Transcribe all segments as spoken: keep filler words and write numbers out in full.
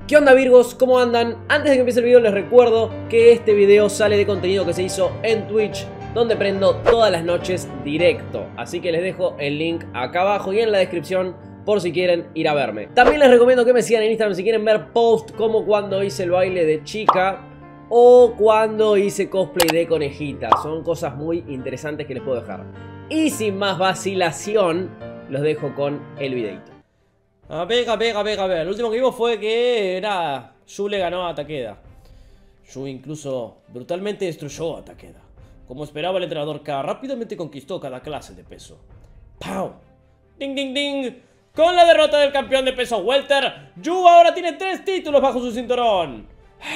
¿Qué onda, Virgos? ¿Cómo andan? Antes de que empiece el video les recuerdo que este video sale de contenido que se hizo en Twitch, donde prendo todas las noches directo. Así que les dejo el link acá abajo y en la descripción por si quieren ir a verme. También les recomiendo que me sigan en Instagram si quieren ver posts como cuando hice el baile de chica o cuando hice cosplay de conejita. Son cosas muy interesantes que les puedo dejar. Y sin más vacilación, los dejo con el videito. A ver, a ver, a ver, a ver. Lo último que vimos fue que era Yu le ganó a Takeda. Yu incluso brutalmente destruyó a Takeda. Como esperaba el entrenador K, rápidamente conquistó cada clase de peso. ¡Pau! ¡Ding, ding, ding! Con la derrota del campeón de peso welter, Yu ahora tiene tres títulos bajo su cinturón.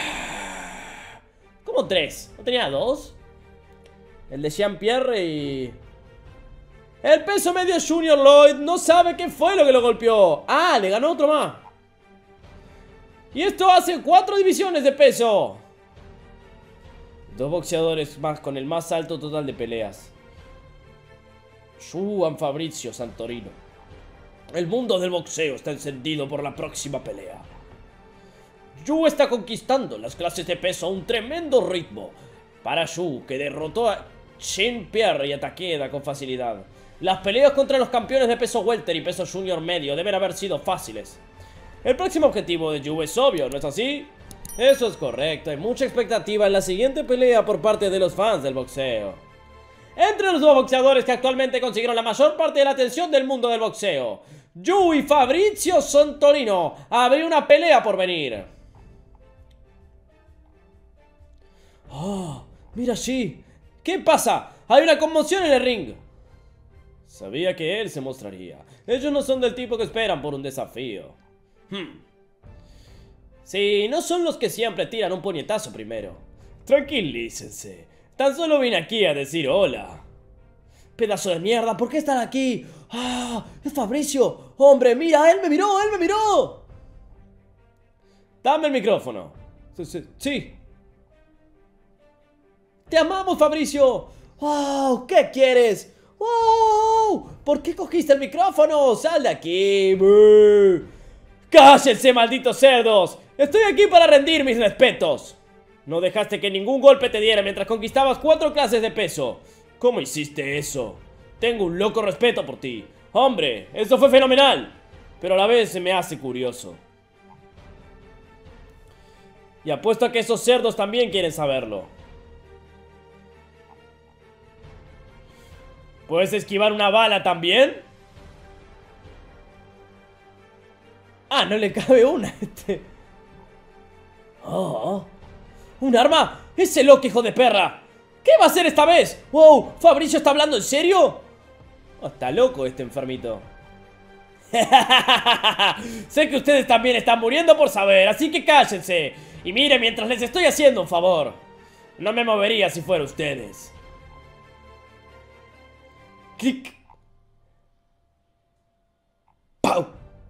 ¿Cómo tres? ¿No tenía dos? El de Jean-Pierre y... El peso medio Junior Lloyd no sabe qué fue lo que lo golpeó. Ah, le ganó otro más. Y esto hace cuatro divisiones de peso. Dos boxeadores más con el más alto total de peleas. Juan Fabrizio Santorino. El mundo del boxeo está encendido por la próxima pelea. Yu está conquistando las clases de peso a un tremendo ritmo. Para Yu, que derrotó a Jean-Pierre y a Takeda con facilidad. Las peleas contra los campeones de peso welter y peso junior medio deben haber sido fáciles. El próximo objetivo de Yu es obvio, ¿no es así? Eso es correcto, hay mucha expectativa en la siguiente pelea por parte de los fans del boxeo. Entre los dos boxeadores que actualmente consiguieron la mayor parte de la atención del mundo del boxeo, Yu y Fabrizio Santorino, habría una pelea por venir. Oh, mira allí. ¿Qué pasa? Hay una conmoción en el ring. Sabía que él se mostraría. Ellos no son del tipo que esperan por un desafío. Hmm. Sí, no son los que siempre tiran un puñetazo primero. Tranquilícense. Tan solo vine aquí a decir hola. Pedazo de mierda, ¿por qué están aquí? ¡Ah! ¡Es Fabricio! ¡Hombre, mira! ¡Él me miró! ¡Él me miró! Dame el micrófono. Sí, sí, sí. ¡Te amamos, Fabricio! ¡Wow! ¿Qué quieres? ¡Wow! ¿Por qué cogiste el micrófono? ¡Sal de aquí! ¡Buh! ¡Cállense, malditos cerdos! Estoy aquí para rendir mis respetos. No dejaste que ningún golpe te diera mientras conquistabas cuatro clases de peso. ¿Cómo hiciste eso? Tengo un loco respeto por ti. Hombre, esto fue fenomenal. Pero a la vez se me hace curioso. Y apuesto a que esos cerdos también quieren saberlo. ¿Puedes esquivar una bala también? Ah, no le cabe una. Este. Oh, ¿un arma? ¡Ese loco, hijo de perra! ¿Qué va a hacer esta vez? ¡Wow! ¿Fabricio está hablando en serio? Oh, está loco este enfermito. Sé que ustedes también están muriendo por saber, así que cállense. Y miren mientras les estoy haciendo un favor. No me movería si fuera ustedes. Clic. ¡Pau!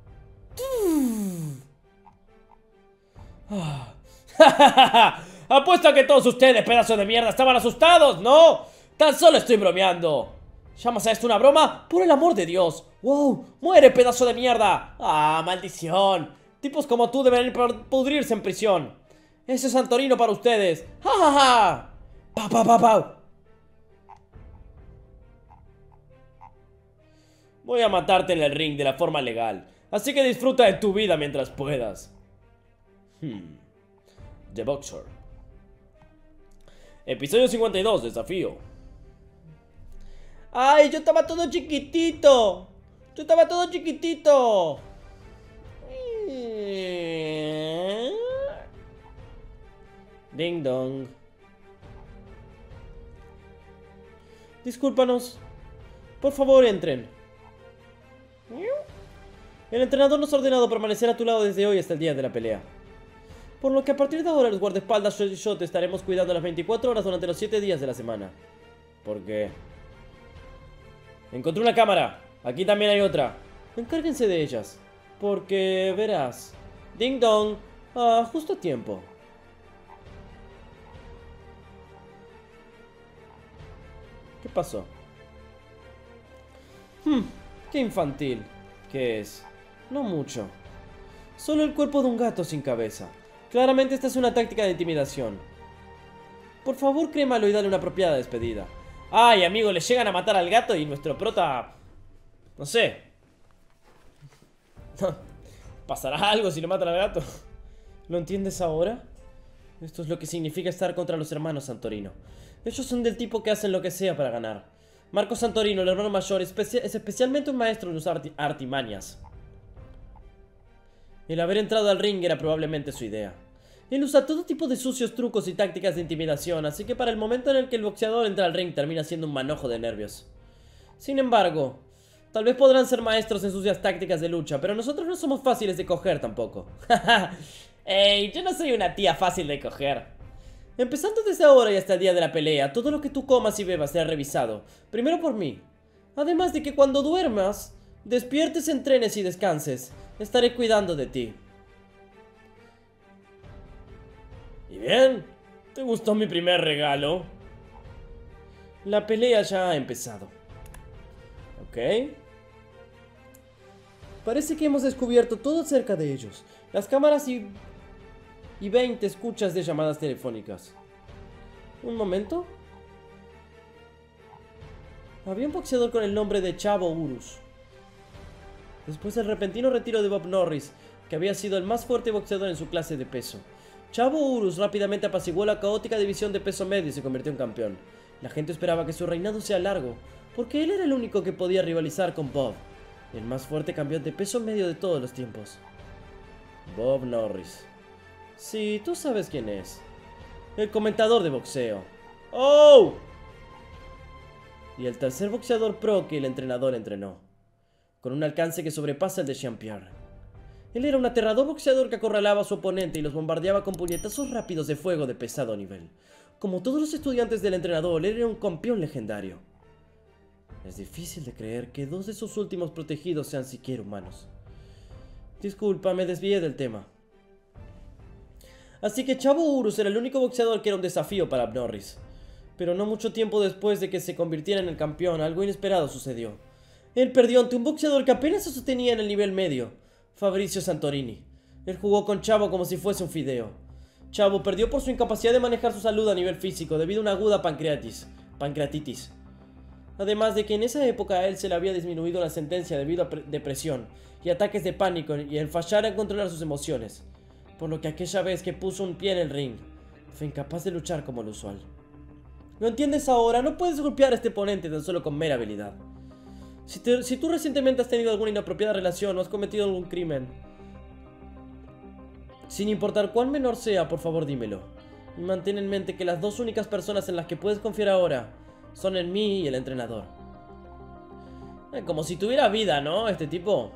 Apuesto a que todos ustedes, pedazos de mierda, estaban asustados, ¿no? Tan solo estoy bromeando. ¿Llamas a esto una broma? Por el amor de Dios. ¡Wow! ¡Muere, pedazo de mierda! ¡Ah, maldición! Tipos como tú deben pudrirse en prisión. Ese es Santorino para ustedes. ¡Ja, ja, ja! ¡Pau, pau, pau, pau! Voy a matarte en el ring de la forma legal. Así que disfruta de tu vida mientras puedas. Hmm. The Boxer. Episodio cincuenta y dos, desafío. ¡Ay, yo estaba todo chiquitito! ¡Yo estaba todo chiquitito! Ding dong. Discúlpanos. Por favor, entren. El entrenador nos ha ordenado permanecer a tu lado desde hoy hasta el día de la pelea. Por lo que a partir de ahora los guardaespaldas yo y yo te estaremos cuidando las veinticuatro horas durante los siete días de la semana. ¿Por qué? Encontré una cámara. Aquí también hay otra. Encárguense de ellas. Porque, verás... Ding dong. Ah, justo a tiempo. ¿Qué pasó? Hmm, qué infantil. ¿Qué es? No mucho. Solo el cuerpo de un gato sin cabeza. Claramente esta es una táctica de intimidación. Por favor, crémalo y dale una apropiada despedida. Ay, amigo, le llegan a matar al gato y nuestro prota... No sé. ¿Pasará algo si le matan al gato? ¿Lo entiendes ahora? Esto es lo que significa estar contra los hermanos Santorino. Ellos son del tipo que hacen lo que sea para ganar. Marco Santorino, el hermano mayor, espe- es especialmente un maestro en usar arti artimañas. El haber entrado al ring era probablemente su idea. Él usa todo tipo de sucios trucos y tácticas de intimidación, así que para el momento en el que el boxeador entra al ring termina siendo un manojo de nervios. Sin embargo, tal vez podrán ser maestros en sucias tácticas de lucha, pero nosotros no somos fáciles de coger tampoco. Ey, yo no soy una tía fácil de coger. Empezando desde ahora y hasta el día de la pelea, todo lo que tú comas y bebas será revisado. Primero por mí. Además de que cuando duermas, despiertes, entrenes y descanses, estaré cuidando de ti. ¿Y bien? ¿Te gustó mi primer regalo? La pelea ya ha empezado. Ok. Parece que hemos descubierto todo acerca de ellos. Las cámaras y... y veinte escuchas de llamadas telefónicas. ¿Un momento? Había un boxeador con el nombre de Chavo Urus. Después del repentino retiro de Bob Norris, que había sido el más fuerte boxeador en su clase de peso, Chavo Urus rápidamente apaciguó la caótica división de peso medio y se convirtió en campeón. La gente esperaba que su reinado sea largo, porque él era el único que podía rivalizar con Bob, el más fuerte campeón de peso medio de todos los tiempos. Bob Norris. Sí, tú sabes quién es. El comentador de boxeo. ¡Oh! Y el tercer boxeador pro que el entrenador entrenó, con un alcance que sobrepasa el de Jean-Pierre. Él era un aterrador boxeador que acorralaba a su oponente y los bombardeaba con puñetazos rápidos de fuego de pesado nivel. Como todos los estudiantes del entrenador, él era un campeón legendario. Es difícil de creer que dos de sus últimos protegidos sean siquiera humanos. Disculpa, me desvié del tema. Así que Chavo Urus era el único boxeador que era un desafío para Norris. Pero no mucho tiempo después de que se convirtiera en el campeón, algo inesperado sucedió. Él perdió ante un boxeador que apenas se sostenía en el nivel medio, Fabrizio Santorini. Él jugó con Chavo como si fuese un fideo. Chavo perdió por su incapacidad de manejar su salud a nivel físico debido a una aguda pancreatitis. pancreatitis. Además de que en esa época a él se le había disminuido la sentencia debido a depresión y ataques de pánico y el fallar en controlar sus emociones. Por lo que aquella vez que puso un pie en el ring, fue incapaz de luchar como lo usual. ¿Lo entiendes ahora? No puedes golpear a este oponente tan solo con mera habilidad. Si, te, si tú recientemente has tenido alguna inapropiada relación o has cometido algún crimen, sin importar cuán menor sea, por favor dímelo. Y mantén en mente que las dos únicas personas en las que puedes confiar ahora son en mí y el entrenador. Eh, como si tuviera vida, ¿no? Este tipo.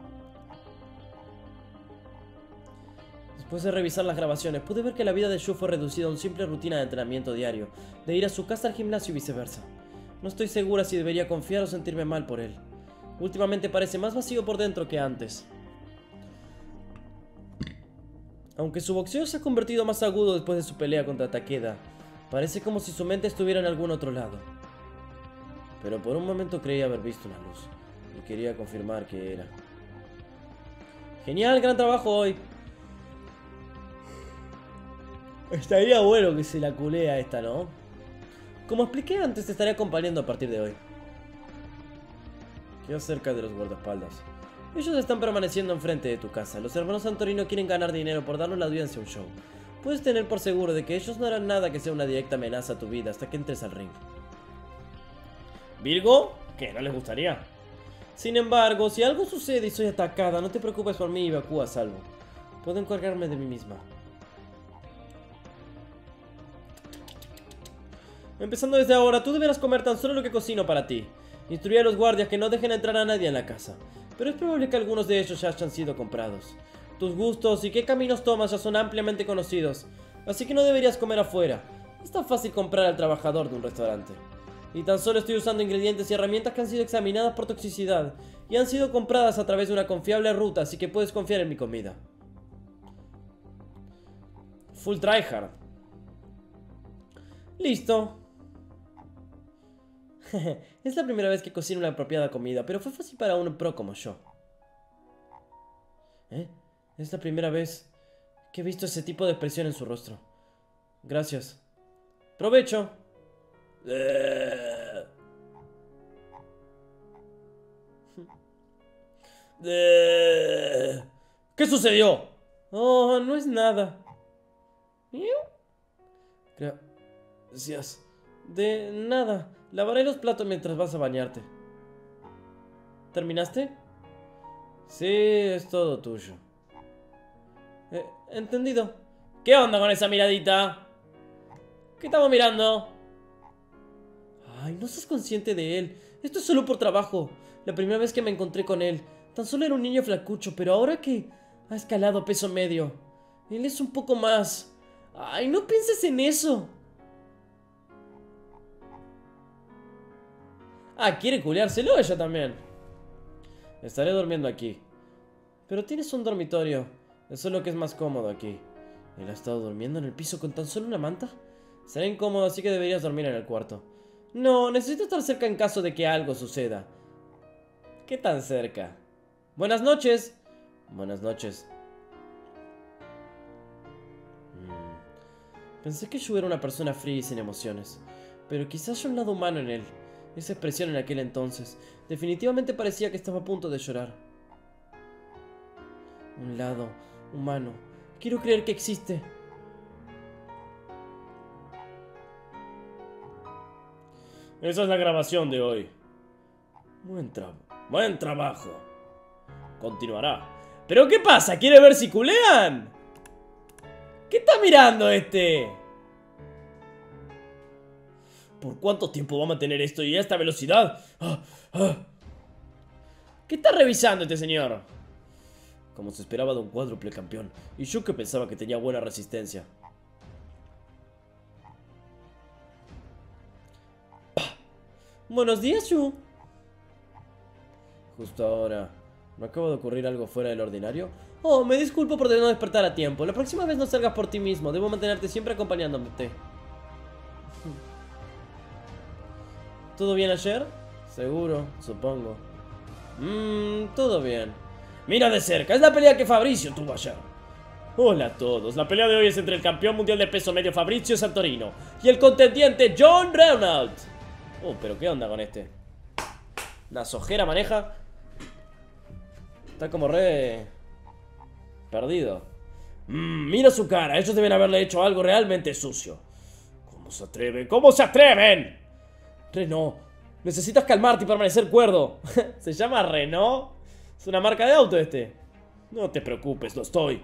Después de revisar las grabaciones, pude ver que la vida de Shu fue reducida a una simple rutina de entrenamiento diario, de ir a su casa al gimnasio y viceversa. No estoy segura si debería confiar o sentirme mal por él. Últimamente parece más vacío por dentro que antes. Aunque su boxeo se ha convertido más agudo después de su pelea contra Takeda, parece como si su mente estuviera en algún otro lado. Pero por un momento creí haber visto una luz, y quería confirmar que era. Genial, gran trabajo hoy. Estaría bueno que se la culea esta, ¿no? Como expliqué antes, te estaré acompañando a partir de hoy. ¿Qué acerca de los guardaespaldas? Ellos están permaneciendo enfrente de tu casa. Los hermanos Santorino quieren ganar dinero por darnos la audiencia a un show. Puedes tener por seguro de que ellos no harán nada que sea una directa amenaza a tu vida hasta que entres al ring. ¿Virgo? ¿Qué? ¿No les gustaría? Sin embargo, si algo sucede y soy atacada, no te preocupes por mí y evacúa a salvo. Puedo encargarme de mí misma. Empezando desde ahora, tú deberás comer tan solo lo que cocino para ti. Instruye a los guardias que no dejen entrar a nadie en la casa. Pero es probable que algunos de ellos ya hayan sido comprados. Tus gustos y qué caminos tomas ya son ampliamente conocidos, así que no deberías comer afuera. Es tan fácil comprar al trabajador de un restaurante. Y tan solo estoy usando ingredientes y herramientas que han sido examinadas por toxicidad y han sido compradas a través de una confiable ruta, así que puedes confiar en mi comida. Full tryhard. Listo. Es la primera vez que cocino una apropiada comida, pero fue fácil para un pro como yo. ¿Eh? Es la primera vez que he visto ese tipo de expresión en su rostro. Gracias. ¡Provecho! ¿Qué sucedió? Oh, no es nada. Gracias. De nada. Lavaré los platos mientras vas a bañarte. ¿Terminaste? Sí, es todo tuyo. Eh, entendido. ¿Qué onda con esa miradita? ¿Qué estamos mirando? Ay, no sos consciente de él. Esto es solo por trabajo. La primera vez que me encontré con él, tan solo era un niño flacucho, pero ahora que ha escalado a peso medio, él es un poco más. Ay, no pienses en eso. Ah, quiere culiárselo ella también. Estaré durmiendo aquí. Pero tienes un dormitorio. Eso es lo que es más cómodo aquí. ¿Él ha estado durmiendo en el piso con tan solo una manta? Será incómodo, así que deberías dormir en el cuarto. No, necesito estar cerca en caso de que algo suceda. ¿Qué tan cerca? Buenas noches. Buenas noches. Mm. Pensé que Shu era una persona fría y sin emociones, pero quizás haya un lado humano en él. Esa expresión en aquel entonces definitivamente parecía que estaba a punto de llorar. Un lado humano. Quiero creer que existe. Esa es la grabación de hoy. Buen trabajo. Buen trabajo. Continuará. ¿Pero qué pasa? ¿Quiere ver si culean? ¿Qué está mirando este? ¿Por cuánto tiempo va a mantener esto y a esta velocidad? Ah, ah. ¿Qué está revisando este señor? Como se esperaba de un cuádruple campeón. Y yo que pensaba que tenía buena resistencia. ¡Pah! Buenos días, Shu. Justo ahora. ¿Me acaba de ocurrir algo fuera del ordinario? Oh, me disculpo por no despertar a tiempo. La próxima vez no salgas por ti mismo. Debo mantenerte siempre acompañándote. ¿Todo bien ayer? Seguro, supongo. Mmm, todo bien. Mira de cerca, es la pelea que Fabricio tuvo ayer. Hola a todos, la pelea de hoy es entre el campeón mundial de peso medio Fabricio Santorino y el contendiente John Reynald. Oh, pero ¿qué onda con este? ¿Una sojera maneja? Está como re... perdido. Mmm, mira su cara, ellos deben haberle hecho algo realmente sucio. ¿Cómo se atreven? ¿Cómo se atreven? Renault, necesitas calmarte y permanecer cuerdo. ¿Se llama Renault? Es una marca de auto este. No te preocupes, lo estoy.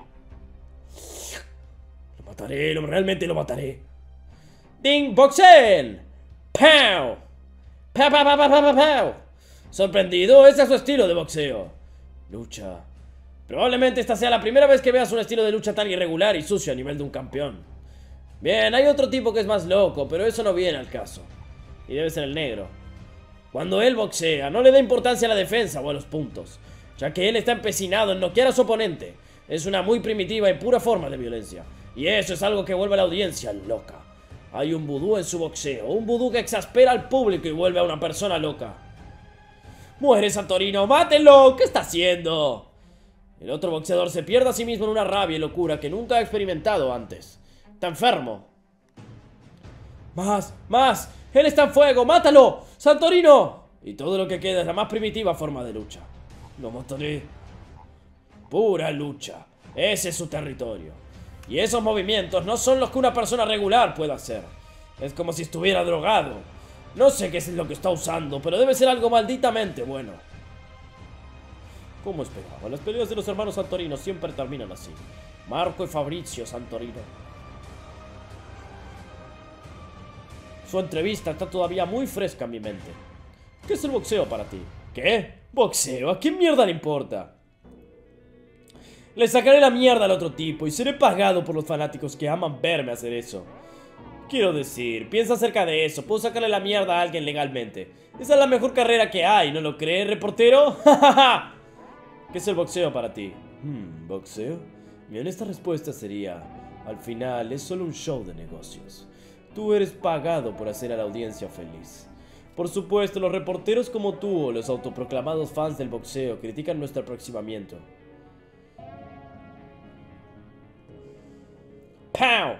Lo mataré, lo, realmente lo mataré. ¡Ding! ¡Boxel! ¡Pow! ¡Pow, pow, pow, pow, pow, pow! Sorprendido, ese es su estilo de boxeo. Lucha. Probablemente esta sea la primera vez que veas un estilo de lucha tan irregular y sucio a nivel de un campeón. Bien, hay otro tipo que es más loco, pero eso no viene al caso. Y debe ser el negro. Cuando él boxea, no le da importancia a la defensa o a los puntos, ya que él está empecinado en noquear a su oponente. Es una muy primitiva y pura forma de violencia, y eso es algo que vuelve a la audiencia loca. Hay un vudú en su boxeo, un vudú que exaspera al público y vuelve a una persona loca. ¡Muere, Santorino! ¡Mátenlo! ¿Qué está haciendo? El otro boxeador se pierde a sí mismo en una rabia y locura que nunca ha experimentado antes. Está enfermo. ¡Más! ¡Más! ¡Él está en fuego! ¡Mátalo! ¡Santorino! Y todo lo que queda es la más primitiva forma de lucha. Lo mataré. Pura lucha. Ese es su territorio. Y esos movimientos no son los que una persona regular puede hacer. Es como si estuviera drogado. No sé qué es lo que está usando, pero debe ser algo malditamente bueno. Como esperaba, las peleas de los hermanos Santorino siempre terminan así. Marco y Fabricio Santorino. Su entrevista está todavía muy fresca en mi mente. ¿Qué es el boxeo para ti? ¿Qué? ¿Boxeo? ¿A qué mierda le importa? Le sacaré la mierda al otro tipo y seré pagado por los fanáticos que aman verme hacer eso. Quiero decir, piensa acerca de eso. Puedo sacarle la mierda a alguien legalmente. Esa es la mejor carrera que hay, ¿no lo crees, reportero? ¿Qué es el boxeo para ti? Hmm, ¿boxeo? Mi honesta respuesta sería: al final es solo un show de negocios. Tú eres pagado por hacer a la audiencia feliz. Por supuesto, los reporteros como tú o los autoproclamados fans del boxeo critican nuestro aproximamiento. ¡Pow!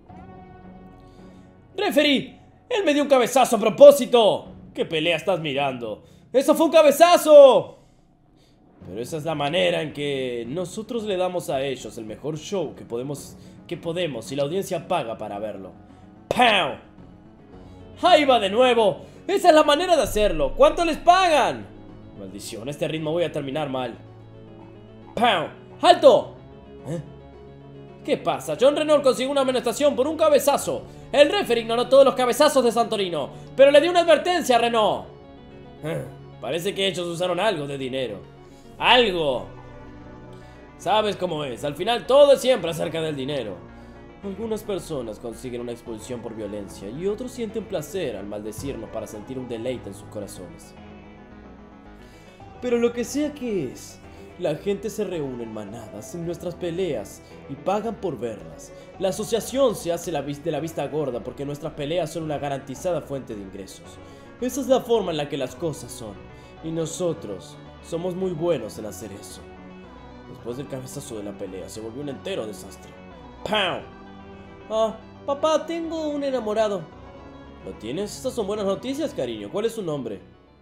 ¡Referee! ¡Él me dio un cabezazo a propósito! ¿Qué pelea estás mirando? ¡Eso fue un cabezazo! Pero esa es la manera en que nosotros le damos a ellos el mejor show que podemos, que podemos y la audiencia paga para verlo. ¡Pow! ¡Ahí va de nuevo! ¡Esa es la manera de hacerlo! ¿Cuánto les pagan? Maldición, este ritmo voy a terminar mal. ¡Pow! ¡Alto! ¿Eh? ¿Qué pasa? John Renault consiguió una amonestación por un cabezazo. El referee ignoró todos los cabezazos de Santorino, pero le dio una advertencia a Renault. Eh, parece que ellos usaron algo de dinero. ¡Algo! Sabes cómo es, al final todo es siempre acerca del dinero. Algunas personas consiguen una expulsión por violencia y otros sienten placer al maldecirnos para sentir un deleite en sus corazones. Pero lo que sea que es, la gente se reúne en manadas en nuestras peleas y pagan por verlas. La asociación se hace de la vista gorda porque nuestras peleas son una garantizada fuente de ingresos. Esa es la forma en la que las cosas son, y nosotros somos muy buenos en hacer eso. Después del cabezazo de la pelea se volvió un entero desastre. ¡Pow! Ah, papá, tengo un enamorado. ¿Lo tienes? Estas son buenas noticias, cariño. ¿Cuál es su nombre?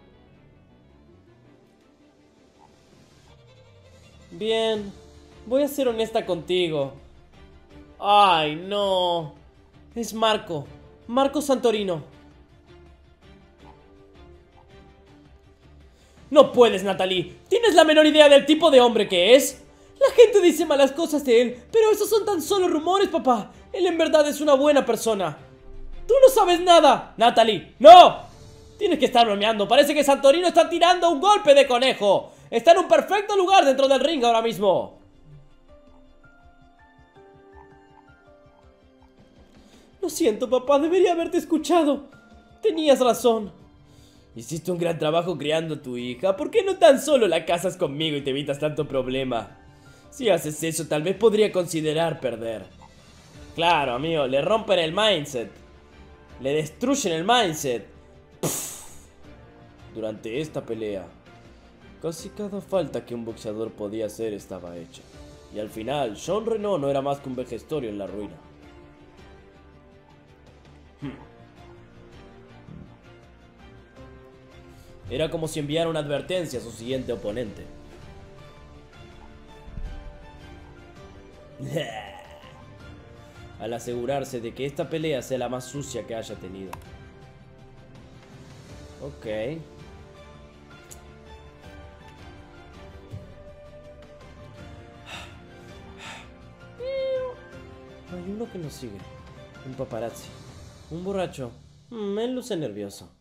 Bien, voy a ser honesta contigo. Ay, no. Es Marco. Marco Santorino. No puedes, Natalie. ¿Tienes la menor idea del tipo de hombre que es? La gente dice malas cosas de él, pero esos son tan solo rumores, papá. Él en verdad es una buena persona. ¡Tú no sabes nada! ¡Natalie! ¡No! Tienes que estar bromeando. Parece que Santorino está tirando un golpe de conejo. Está en un perfecto lugar dentro del ring ahora mismo. Lo siento, papá. Debería haberte escuchado. Tenías razón. Hiciste un gran trabajo criando a tu hija. ¿Por qué no tan solo la casas conmigo y te evitas tanto problema? Si haces eso, tal vez podría considerar perder. Claro, amigo. Le rompen el mindset. Le destruyen el mindset. Pff. Durante esta pelea, casi cada falta que un boxeador podía hacer estaba hecha. Y al final, John Renault no era más que un vejestorio en la ruina. Era como si enviara una advertencia a su siguiente oponente. Al asegurarse de que esta pelea sea la más sucia que haya tenido. Ok. Hay uno que nos sigue. Un paparazzi. Un borracho. Me luce nervioso.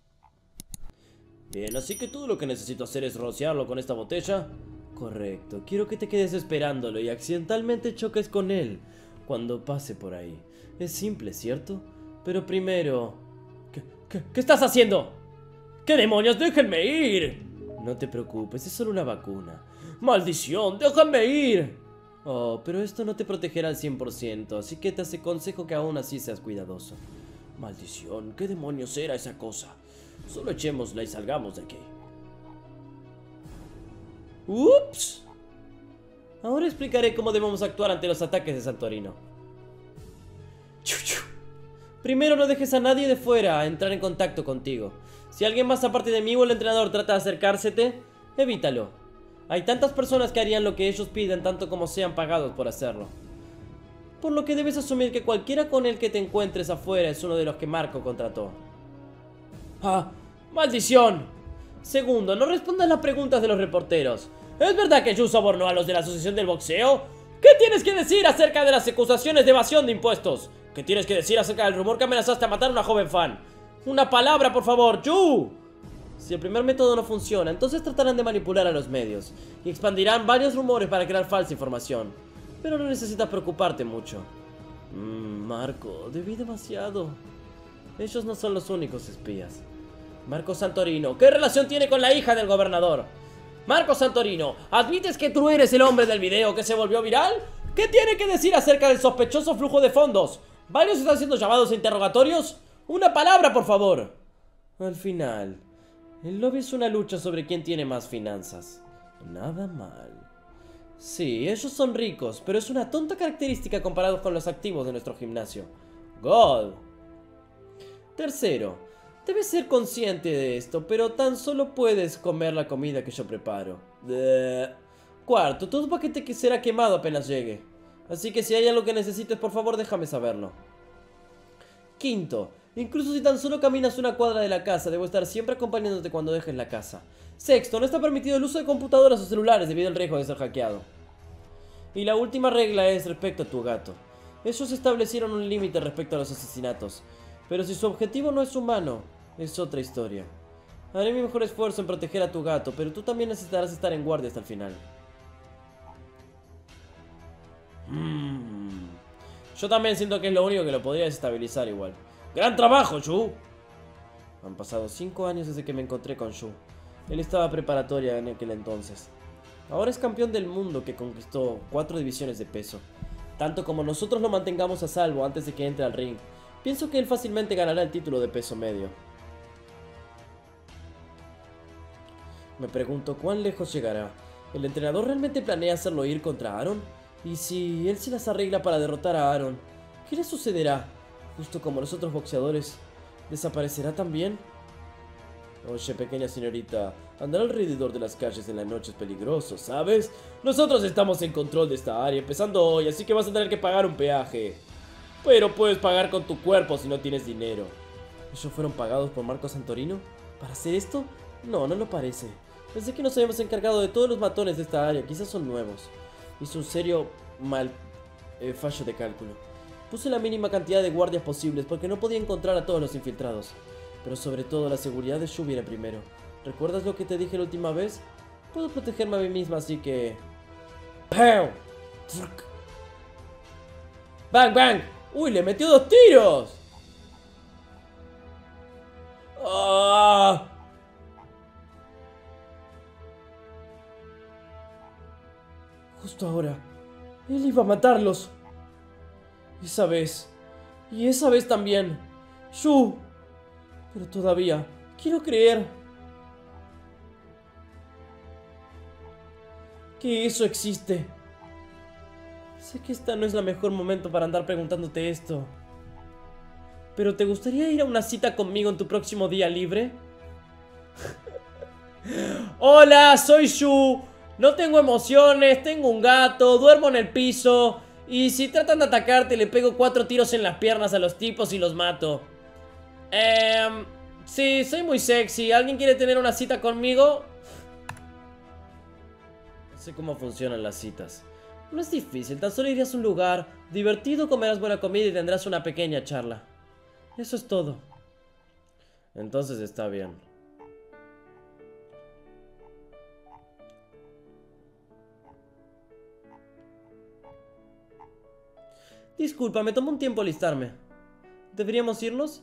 Bien, así que todo lo que necesito hacer es rociarlo con esta botella. Correcto, quiero que te quedes esperándolo y accidentalmente choques con él cuando pase por ahí. Es simple, ¿cierto? Pero primero... ¿Qué, qué, qué estás haciendo? ¿Qué demonios? ¡Déjenme ir! No te preocupes, es solo una vacuna. ¡Maldición! ¡Déjame ir! Oh, pero esto no te protegerá al cien por ciento, así que te aconsejo que aún así seas cuidadoso. Maldición, ¿qué demonios era esa cosa? Solo echémosla y salgamos de aquí. ¡Ups! Ahora explicaré cómo debemos actuar ante los ataques de Santorino. Primero, no dejes a nadie de fuera a entrar en contacto contigo. Si alguien más aparte de mí o el entrenador trata de acercársete, evítalo. Hay tantas personas que harían lo que ellos piden tanto como sean pagados por hacerlo. Por lo que debes asumir que cualquiera con el que te encuentres afuera es uno de los que Marco contrató. ¡Ah! ¡Maldición! Segundo, no respondas las preguntas de los reporteros. ¿Es verdad que Yu sobornó a los de la Asociación del Boxeo? ¿Qué tienes que decir acerca de las acusaciones de evasión de impuestos? ¿Qué tienes que decir acerca del rumor que amenazaste a matar a una joven fan? ¡Una palabra, por favor, Yu! Si el primer método no funciona, entonces tratarán de manipular a los medios y expandirán varios rumores para crear falsa información. Pero no necesitas preocuparte mucho. Mmm, Marco, debí demasiado. Ellos no son los únicos espías. Marco Santorino, ¿qué relación tiene con la hija del gobernador? Marco Santorino, ¿admites que tú eres el hombre del video que se volvió viral? ¿Qué tiene que decir acerca del sospechoso flujo de fondos? ¿Varios están siendo llamados a interrogatorios? ¡Una palabra, por favor! Al final, el lobby es una lucha sobre quién tiene más finanzas. Nada mal. Sí, ellos son ricos, pero es una tonta característica comparado con los activos de nuestro gimnasio. God. Tercero, debes ser consciente de esto, pero tan solo puedes comer la comida que yo preparo. Bleh. Cuarto, todo paquete que será quemado apenas llegue. Así que si hay algo que necesites, por favor déjame saberlo. Quinto, incluso si tan solo caminas una cuadra de la casa, debo estar siempre acompañándote cuando dejes la casa. Sexto, no está permitido el uso de computadoras o celulares debido al riesgo de ser hackeado. Y la última regla es respecto a tu gato. Ellos establecieron un límite respecto a los asesinatos, pero si su objetivo no es humano, es otra historia. Haré mi mejor esfuerzo en proteger a tu gato, pero tú también necesitarás estar en guardia hasta el final. Mm. Yo también siento que es lo único que lo podría desestabilizar igual. ¡Gran trabajo, Shu! Han pasado cinco años desde que me encontré con Shu. Él estaba preparatoria en aquel entonces. Ahora es campeón del mundo que conquistó cuatro divisiones de peso. Tanto como nosotros lo mantengamos a salvo antes de que entre al ring, pienso que él fácilmente ganará el título de peso medio. Me pregunto cuán lejos llegará. ¿El entrenador realmente planea hacerlo ir contra Aaron? Y si él se las arregla para derrotar a Aaron, ¿qué le sucederá? Justo como los otros boxeadores, ¿desaparecerá también? Oye, pequeña señorita, andar alrededor de las calles en la noche es peligroso, ¿sabes? Nosotros estamos en control de esta área, empezando hoy, así que vas a tener que pagar un peaje. Pero puedes pagar con tu cuerpo si no tienes dinero. ¿Ellos fueron pagados por Marco Santorino? ¿Para hacer esto? No, no lo parece. Pensé que nos habíamos encargado de todos los matones de esta área, quizás son nuevos. Hice un serio mal eh, fallo de cálculo. Puse la mínima cantidad de guardias posibles porque no podía encontrar a todos los infiltrados. Pero sobre todo la seguridad de Shu viene primero. ¿Recuerdas lo que te dije la última vez? Puedo protegerme a mí misma, así que... ¡Pam! ¡Bang, bang! ¡Uy, le metió dos tiros! ¡Ah! Justo ahora, él iba a matarlos. Esa vez. Y esa vez también. Shu. Pero todavía quiero creer que eso existe. Sé que esta no es el mejor momento para andar preguntándote esto, pero ¿te gustaría ir a una cita conmigo en tu próximo día libre? Hola, soy Shu. No tengo emociones, tengo un gato, duermo en el piso. Y si tratan de atacarte, le pego cuatro tiros en las piernas a los tipos y los mato. Eh, sí, soy muy sexy. ¿Alguien quiere tener una cita conmigo? No sé cómo funcionan las citas. No es difícil, tan solo irías a un lugar divertido, comerás buena comida y tendrás una pequeña charla. Eso es todo. Entonces está bien. Disculpa, me tomó un tiempo alistarme. ¿Deberíamos irnos?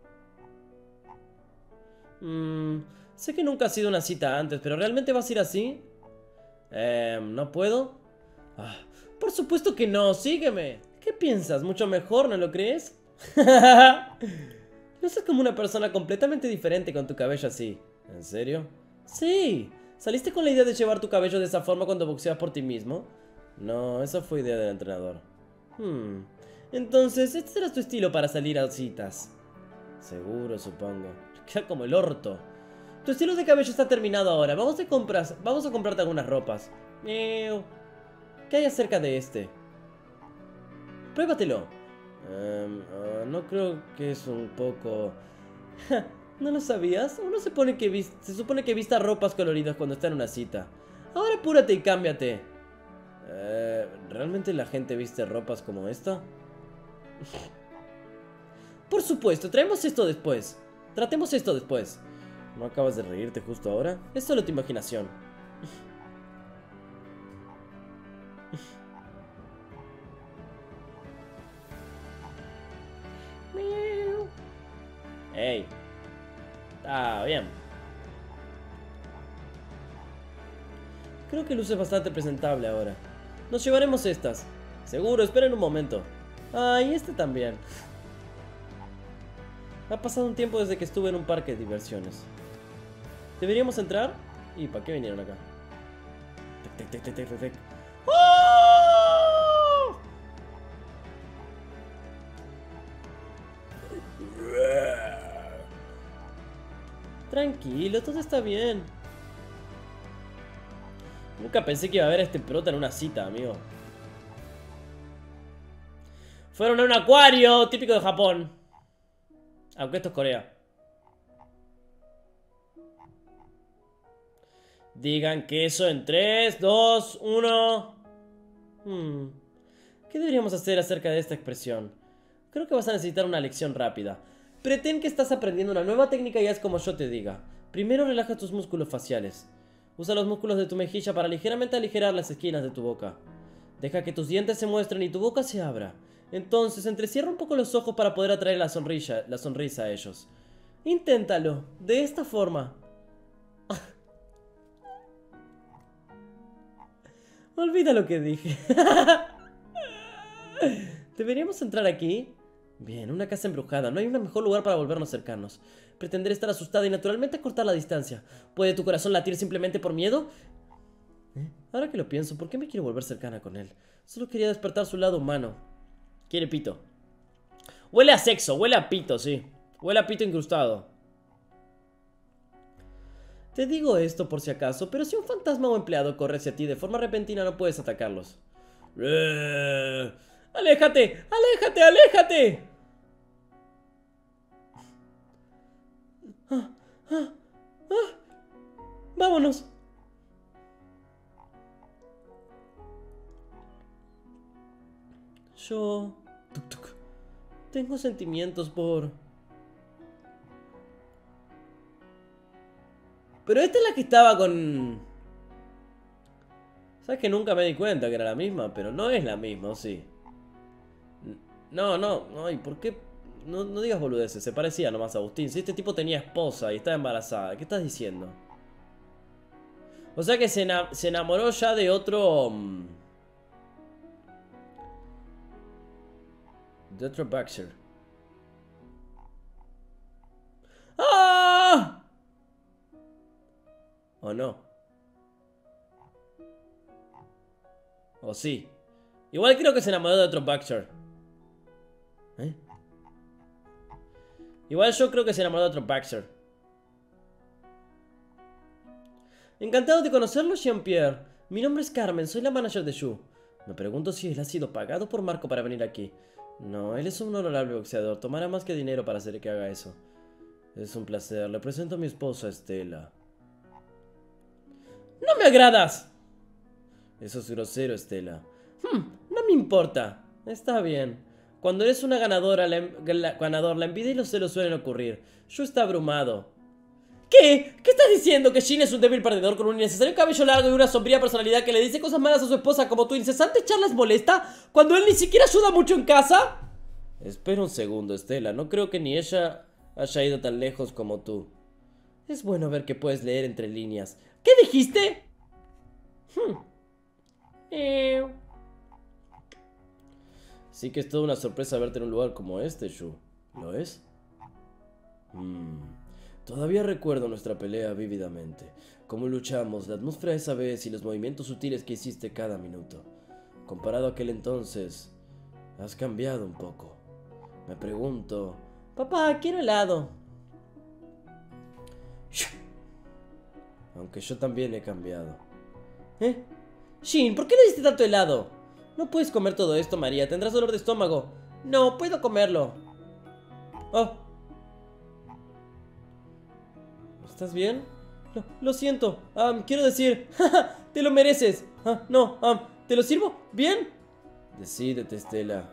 Mm, sé que nunca ha sido una cita antes, pero ¿realmente vas a ir así? Eh, ¿no puedo? Ah, por supuesto que no, sígueme. ¿Qué piensas? ¿Mucho mejor, no lo crees? Luces como una persona completamente diferente con tu cabello así. ¿En serio? Sí. ¿Saliste con la idea de llevar tu cabello de esa forma cuando boxeas por ti mismo? No, esa fue idea del entrenador. Hmm. Entonces, este será tu estilo para salir a citas. Seguro, supongo. Queda como el orto. Tu estilo de cabello está terminado ahora. Vamos a compras, vamos a comprarte algunas ropas. Miau. ¿Qué hay acerca de este? Pruébatelo. Um, uh, no creo que es un poco... ¿No lo sabías? Uno se, pone que se supone que vista ropas coloridas cuando está en una cita. Ahora apúrate y cámbiate. Uh, ¿Realmente la gente viste ropas como esta? Por supuesto, traemos esto después. Tratemos esto después. ¿No acabas de reírte justo ahora? Es solo tu imaginación. Hey. Está bien. Creo que luce bastante presentable ahora. Nos llevaremos estas. Seguro, esperen un momento. Ah, y este también. Ha pasado un tiempo desde que estuve en un parque de diversiones. ¿Deberíamos entrar? ¿Y para qué vinieron acá? Tec, tec, tec, tec, tec, tec. ¡Oh! Tranquilo, todo está bien. Nunca pensé que iba a ver a este prota en una cita, amigo. Fueron a un acuario, típico de Japón. Aunque esto es Corea. Digan que eso en tres, dos, uno. Hmm. ¿Qué deberíamos hacer acerca de esta expresión? Creo que vas a necesitar una lección rápida. Pretén que estás aprendiendo una nueva técnica y haz como yo te diga. Primero relaja tus músculos faciales. Usa los músculos de tu mejilla para ligeramente aligerar las esquinas de tu boca. Deja que tus dientes se muestren y tu boca se abra. Entonces entrecierra un poco los ojos para poder atraer la sonrisa, la sonrisa a ellos. Inténtalo, de esta forma. Olvida lo que dije. ¿Deberíamos entrar aquí? Bien, una casa embrujada. No hay un mejor lugar para volvernos cercanos. Pretender estar asustada y naturalmente acortar la distancia. ¿Puede tu corazón latir simplemente por miedo? ¿Eh? Ahora que lo pienso, ¿por qué me quiero volver cercana con él? Solo quería despertar su lado humano. Quiere pito. Huele a sexo, huele a pito, sí. Huele a pito incrustado. Te digo esto por si acaso, pero si un fantasma o empleado corre hacia ti de forma repentina no puedes atacarlos. ¡Eh! ¡Aléjate! ¡Aléjate! ¡Aléjate! Ah, ah, ah. ¡Vámonos! Yo... Tuk, tuk, tengo sentimientos por... Pero esta es la que estaba con... ¿Sabes que nunca me di cuenta que era la misma? Pero no es la misma, ¿o sí? No, no, no, ¿y por qué? No, no digas boludeces, se parecía nomás a Agustín. Si este tipo tenía esposa y estaba embarazada, ¿qué estás diciendo? O sea que se, ena se enamoró ya de otro... De otro Baxter. ¡Ah! ¿O no? ¿O sí? Igual creo que se enamoró de otro Baxter. ¿Eh? Igual yo creo que se enamoró de otro Baxter. Encantado de conocerlo, Jean-Pierre. Mi nombre es Carmen, soy la manager de Yu. Me pregunto si él ha sido pagado por Marco para venir aquí. No, él es un honorable boxeador. Tomará más que dinero para hacer que haga eso. Es un placer. Le presento a mi esposa, Estela. ¡No me agradas! Eso es grosero, Estela. Hmm, no me importa. Está bien. Cuando eres una ganadora, la, la, ganador, la envidia y los celos suelen ocurrir. Yo está abrumado. ¿Qué? ¿Qué estás diciendo? ¿Que Shin es un débil perdedor con un innecesario cabello largo y una sombría personalidad que le dice cosas malas a su esposa como tu incesante charla es molesta cuando él ni siquiera ayuda mucho en casa? Espera un segundo, Estela. No creo que ni ella haya ido tan lejos como tú. Es bueno ver que puedes leer entre líneas. ¿Qué dijiste? Hmm. Eh... Sí que es toda una sorpresa verte en un lugar como este, Yu. ¿Lo es? Hmm. Todavía recuerdo nuestra pelea vívidamente. Cómo luchamos, la atmósfera esa vez y los movimientos sutiles que hiciste cada minuto. Comparado a aquel entonces, has cambiado un poco. Me pregunto... Papá, quiero helado. Aunque yo también he cambiado. ¿Eh? Shin, ¿por qué le diste tanto helado? No puedes comer todo esto, María. Tendrás dolor de estómago. No, puedo comerlo. Oh. ¿Estás bien? Lo, lo siento. Um, quiero decir... ¡Te lo mereces! Ah, no, um, ¿te lo sirvo? ¿Bien? Decídete, Estela.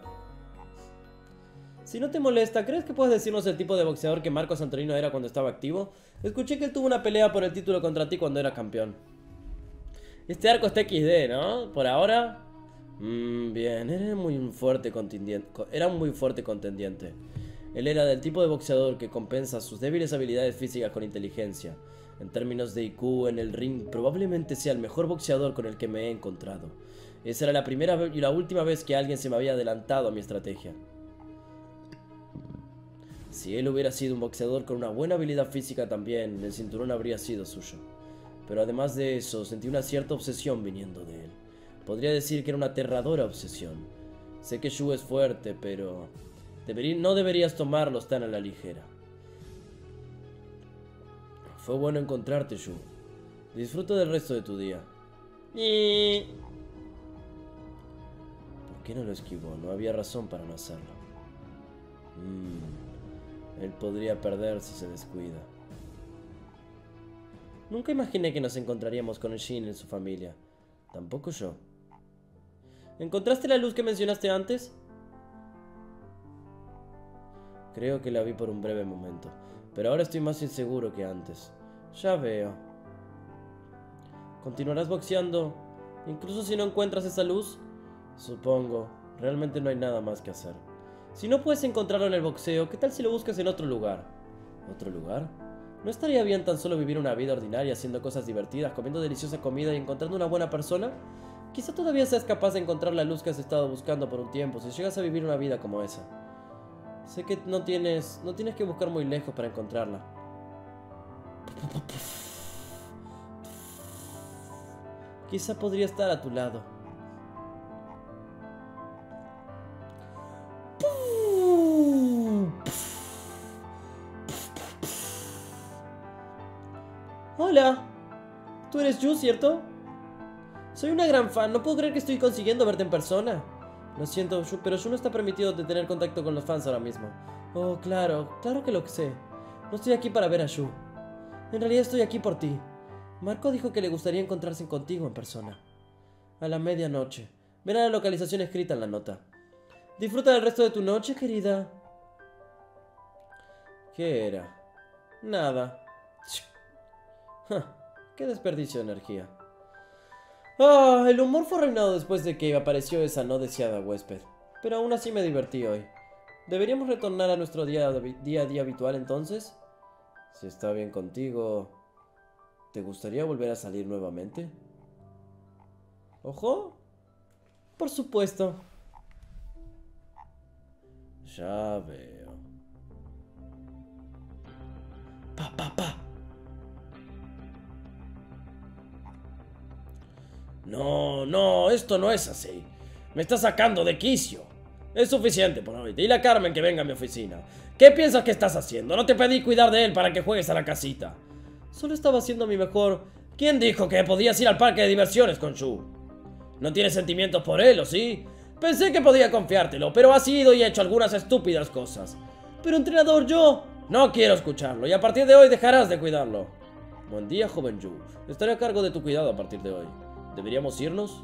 Si no te molesta, ¿crees que puedes decirnos el tipo de boxeador que Marcos Antonino era cuando estaba activo? Escuché que él tuvo una pelea por el título contra ti cuando era campeón. Este arco está equis de, ¿no? Por ahora... Mm, bien, era muy fuerte contendiente. Era un muy fuerte contendiente. Él era del tipo de boxeador que compensa sus débiles habilidades físicas con inteligencia. En términos de I Q en el ring, probablemente sea el mejor boxeador con el que me he encontrado. Esa era la primera y la última vez que alguien se me había adelantado a mi estrategia. Si él hubiera sido un boxeador con una buena habilidad física también, el cinturón habría sido suyo. Pero además de eso, sentí una cierta obsesión viniendo de él. Podría decir que era una aterradora obsesión. Sé que Shu es fuerte, pero deberí- no deberías tomarlos tan a la ligera. Fue bueno encontrarte, Shu. Disfruta del resto de tu día. Y... ¿Por qué no lo esquivó? No había razón para no hacerlo. Mm, él podría perder si se descuida. Nunca imaginé que nos encontraríamos con Shin y su familia. Tampoco yo. ¿Encontraste la luz que mencionaste antes? Creo que la vi por un breve momento, pero ahora estoy más inseguro que antes. Ya veo. ¿Continuarás boxeando incluso si no encuentras esa luz? Supongo. Realmente no hay nada más que hacer. Si no puedes encontrarlo en el boxeo, ¿qué tal si lo buscas en otro lugar? ¿Otro lugar? ¿No estaría bien tan solo vivir una vida ordinaria, haciendo cosas divertidas, comiendo deliciosa comida y encontrando una buena persona? Quizá todavía seas capaz de encontrar la luz que has estado buscando por un tiempo, si llegas a vivir una vida como esa. Sé que no tienes, no tienes que buscar muy lejos para encontrarla. Quizá podría estar a tu lado. Hola, ¿tú eres Yu, cierto? Soy una gran fan, no puedo creer que estoy consiguiendo verte en persona. Lo siento, Yu, pero Yu no está permitido de tener contacto con los fans ahora mismo. Oh, claro, claro que lo sé. No estoy aquí para ver a Yu. En realidad estoy aquí por ti. Marco dijo que le gustaría encontrarse contigo en persona. A la medianoche. Verá la localización escrita en la nota. Disfruta del resto de tu noche, querida. ¿Qué era? Nada. Ja, qué desperdicio de energía. Ah, el humor fue reinado después de que apareció esa no deseada huésped. Pero aún así me divertí hoy. ¿Deberíamos retornar a nuestro día, día a día habitual entonces? Si está bien contigo, ¿te gustaría volver a salir nuevamente? ¿Ojo? Por supuesto. Ya veo. Pa, pa, pa. No, no, esto no es así. Me está sacando de quicio. Es suficiente por hoy. Dile a Carmen que venga a mi oficina. ¿Qué piensas que estás haciendo? No te pedí cuidar de él para que juegues a la casita. Solo estaba haciendo mi mejor. ¿Quién dijo que podías ir al parque de diversiones con Shu? ¿No tienes sentimientos por él, o sí? Pensé que podía confiártelo, pero has ido y hecho algunas estúpidas cosas. Pero entrenador, yo... No quiero escucharlo y a partir de hoy dejarás de cuidarlo. Buen día, joven Yu. Estaré a cargo de tu cuidado a partir de hoy. ¿Deberíamos irnos?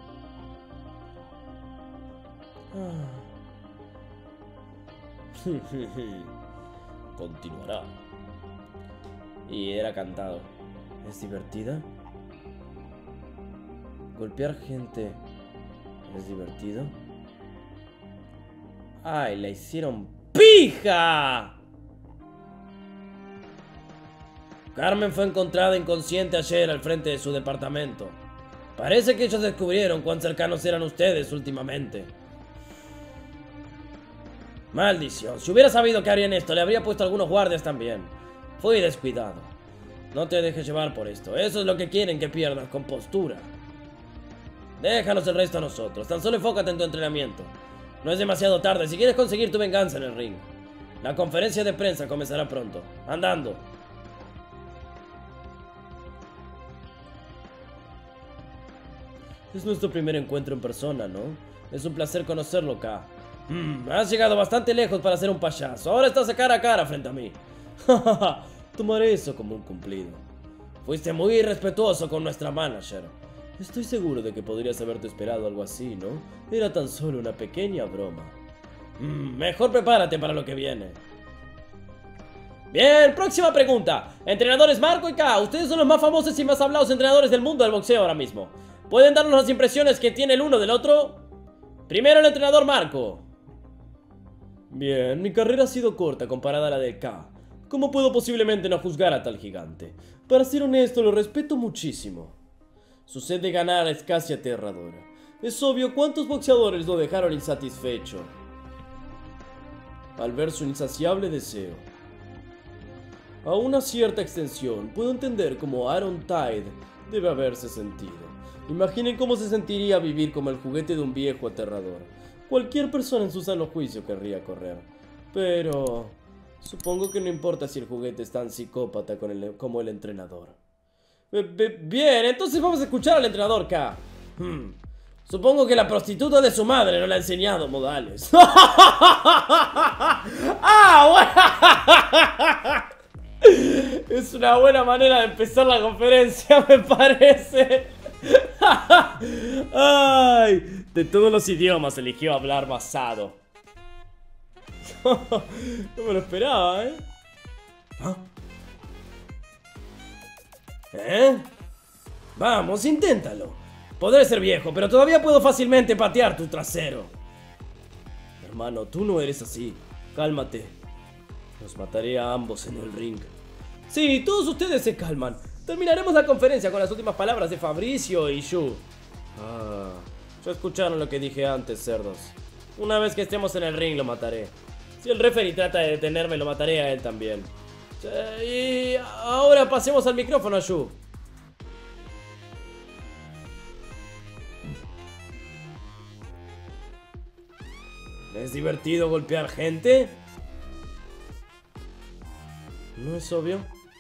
Continuará. Y era cantado. ¿Es divertida? ¿Golpear gente es divertido? ¡Ay, la hicieron pija! Carmen fue encontrada inconsciente ayer al frente de su departamento. Parece que ellos descubrieron cuán cercanos eran ustedes últimamente. Maldición, si hubiera sabido que harían esto, le habría puesto algunos guardias también. Fui descuidado. No te dejes llevar por esto, eso es lo que quieren que pierdas, compostura. Déjanos el resto a nosotros, tan solo enfócate en tu entrenamiento. No es demasiado tarde si quieres conseguir tu venganza en el ring. La conferencia de prensa comenzará pronto. Andando. Es nuestro primer encuentro en persona, ¿no? Es un placer conocerlo, K. Mm, has llegado bastante lejos para ser un payaso. Ahora estás a cara a cara frente a mí. Tomaré eso como un cumplido. Fuiste muy irrespetuoso con nuestra manager. Estoy seguro de que podrías haberte esperado algo así, ¿no? Era tan solo una pequeña broma. Mm, mejor prepárate para lo que viene. Bien, próxima pregunta. Entrenadores Marco y K, ustedes son los más famosos y más hablados entrenadores del mundo del boxeo ahora mismo. ¿Pueden darnos las impresiones que tiene el uno del otro? Primero el entrenador Marco. Bien, mi carrera ha sido corta comparada a la de K. ¿Cómo puedo posiblemente no juzgar a tal gigante? Para ser honesto, lo respeto muchísimo. Su sed de ganar es casi aterradora. Es obvio cuántos boxeadores lo dejaron insatisfecho al ver su insaciable deseo. A una cierta extensión, puedo entender cómo Aaron Tide debe haberse sentido. Imaginen cómo se sentiría vivir como el juguete de un viejo aterrador. Cualquier persona en su sano juicio querría correr. Pero supongo que no importa si el juguete es tan psicópata con el, como el entrenador. Bien, entonces vamos a escuchar al entrenador K. Hmm. Supongo que la prostituta de su madre no le ha enseñado modales. ¡Ah, bueno! Es una buena manera de empezar la conferencia, me parece. Ay, de todos los idiomas eligió hablar basado. No me lo esperaba, ¿eh? ¿Ah? ¿Eh? Vamos, inténtalo. Podré ser viejo, pero todavía puedo fácilmente patear tu trasero. Hermano, tú no eres así. Cálmate. Los mataré a ambos en el ring. Sí, todos ustedes se calman. Terminaremos la conferencia con las últimas palabras de Fabricio y Shu. Ah, ya escucharon lo que dije antes, cerdos. Una vez que estemos en el ring lo mataré. Si el referee trata de detenerme, lo mataré a él también. Y ahora pasemos al micrófono a Shu. ¿Es divertido golpear gente? ¿No es obvio?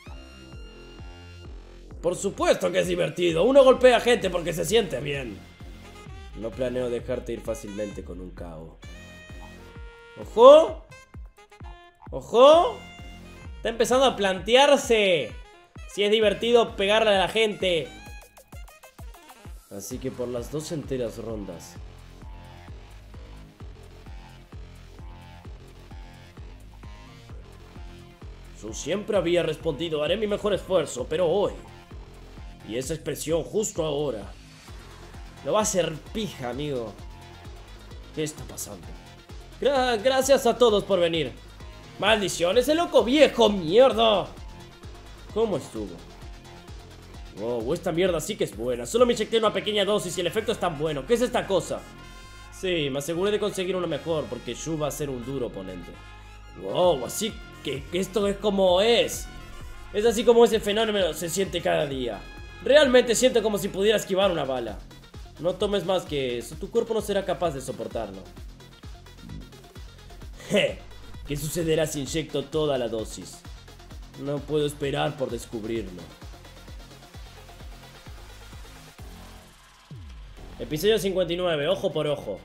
Por supuesto que es divertido. Uno golpea gente porque se siente bien. No planeo dejarte ir fácilmente con un K O. ¡Ojo! ¡Ojo! Está empezando a plantearse si es divertido pegarle a la gente. Así que por las dos enteras rondas. Yo siempre había respondido, haré mi mejor esfuerzo, pero hoy... Y esa expresión justo ahora... Lo va a hacer pija, amigo. ¿Qué está pasando? Gra- gracias a todos por venir. ¡Maldición! ¡Ese loco viejo, mierda! ¿Cómo estuvo? Wow, esta mierda sí que es buena. Solo me inyecté una pequeña dosis y el efecto es tan bueno. ¿Qué es esta cosa? Sí, me aseguré de conseguir una mejor porque Shu va a ser un duro oponente. Wow, así que esto es como es. Es así como ese fenómeno se siente cada día. Realmente siento como si pudiera esquivar una bala. No tomes más que eso, tu cuerpo no será capaz de soportarlo. Je, ¿qué sucederá si inyecto toda la dosis? No puedo esperar por descubrirlo. Episodio cincuenta y nueve, ojo por ojo.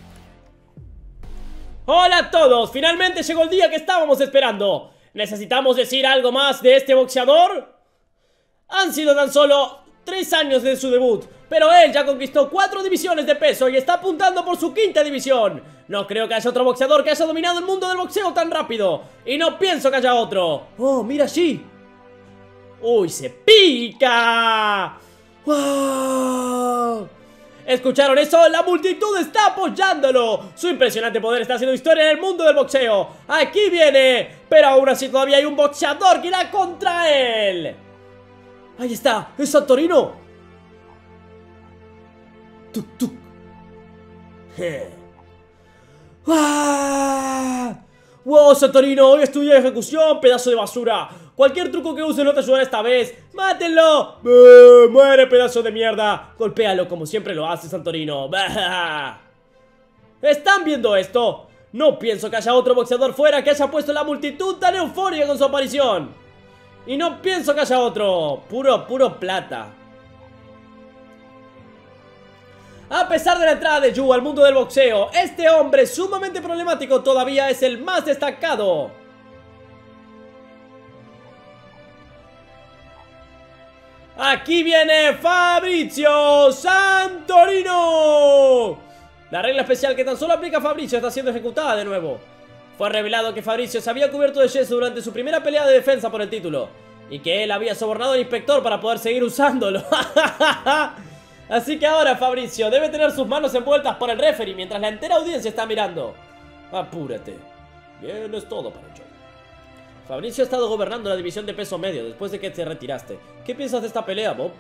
¡Hola a todos! Finalmente llegó el día que estábamos esperando. ¿Necesitamos decir algo más de este boxeador? Han sido tan solo tres años de su debut, pero él ya conquistó cuatro divisiones de peso y está apuntando por su quinta división. No creo que haya otro boxeador que haya dominado el mundo del boxeo tan rápido. Y no pienso que haya otro. ¡Oh, mira allí! ¡Uy, se pica! ¡Wow! ¿Escucharon eso? ¡La multitud está apoyándolo! Su impresionante poder está haciendo historia en el mundo del boxeo. ¡Aquí viene! Pero aún así todavía hay un boxeador que irá contra él. ¡Ahí está! ¡Es Santorino! ¡Tuk, tuk! ¡Ah! ¡Wow, Santorino! Hoy es tu día de ejecución, pedazo de basura. Cualquier truco que use no te ayudará esta vez. ¡Mátenlo! ¡Buh! ¡Muere, pedazo de mierda! Golpéalo como siempre lo hace, Santorino. ¡Bah! ¿Están viendo esto? No pienso que haya otro boxeador fuera que haya puesto la multitud tan eufórica con su aparición. Y no pienso que haya otro. Puro, puro plata. A pesar de la entrada de Yu al mundo del boxeo, este hombre sumamente problemático todavía es el más destacado. Aquí viene Fabricio Santorino. La regla especial que tan solo aplica a Fabricio está siendo ejecutada de nuevo. Fue revelado que Fabricio se había cubierto de yeso durante su primera pelea de defensa por el título y que él había sobornado al inspector para poder seguir usándolo. Así que ahora Fabricio debe tener sus manos envueltas por el referee mientras la entera audiencia está mirando. Apúrate. Bien, es todo para yo. Fabricio ha estado gobernando la división de peso medio después de que te retiraste. ¿Qué piensas de esta pelea, Bob?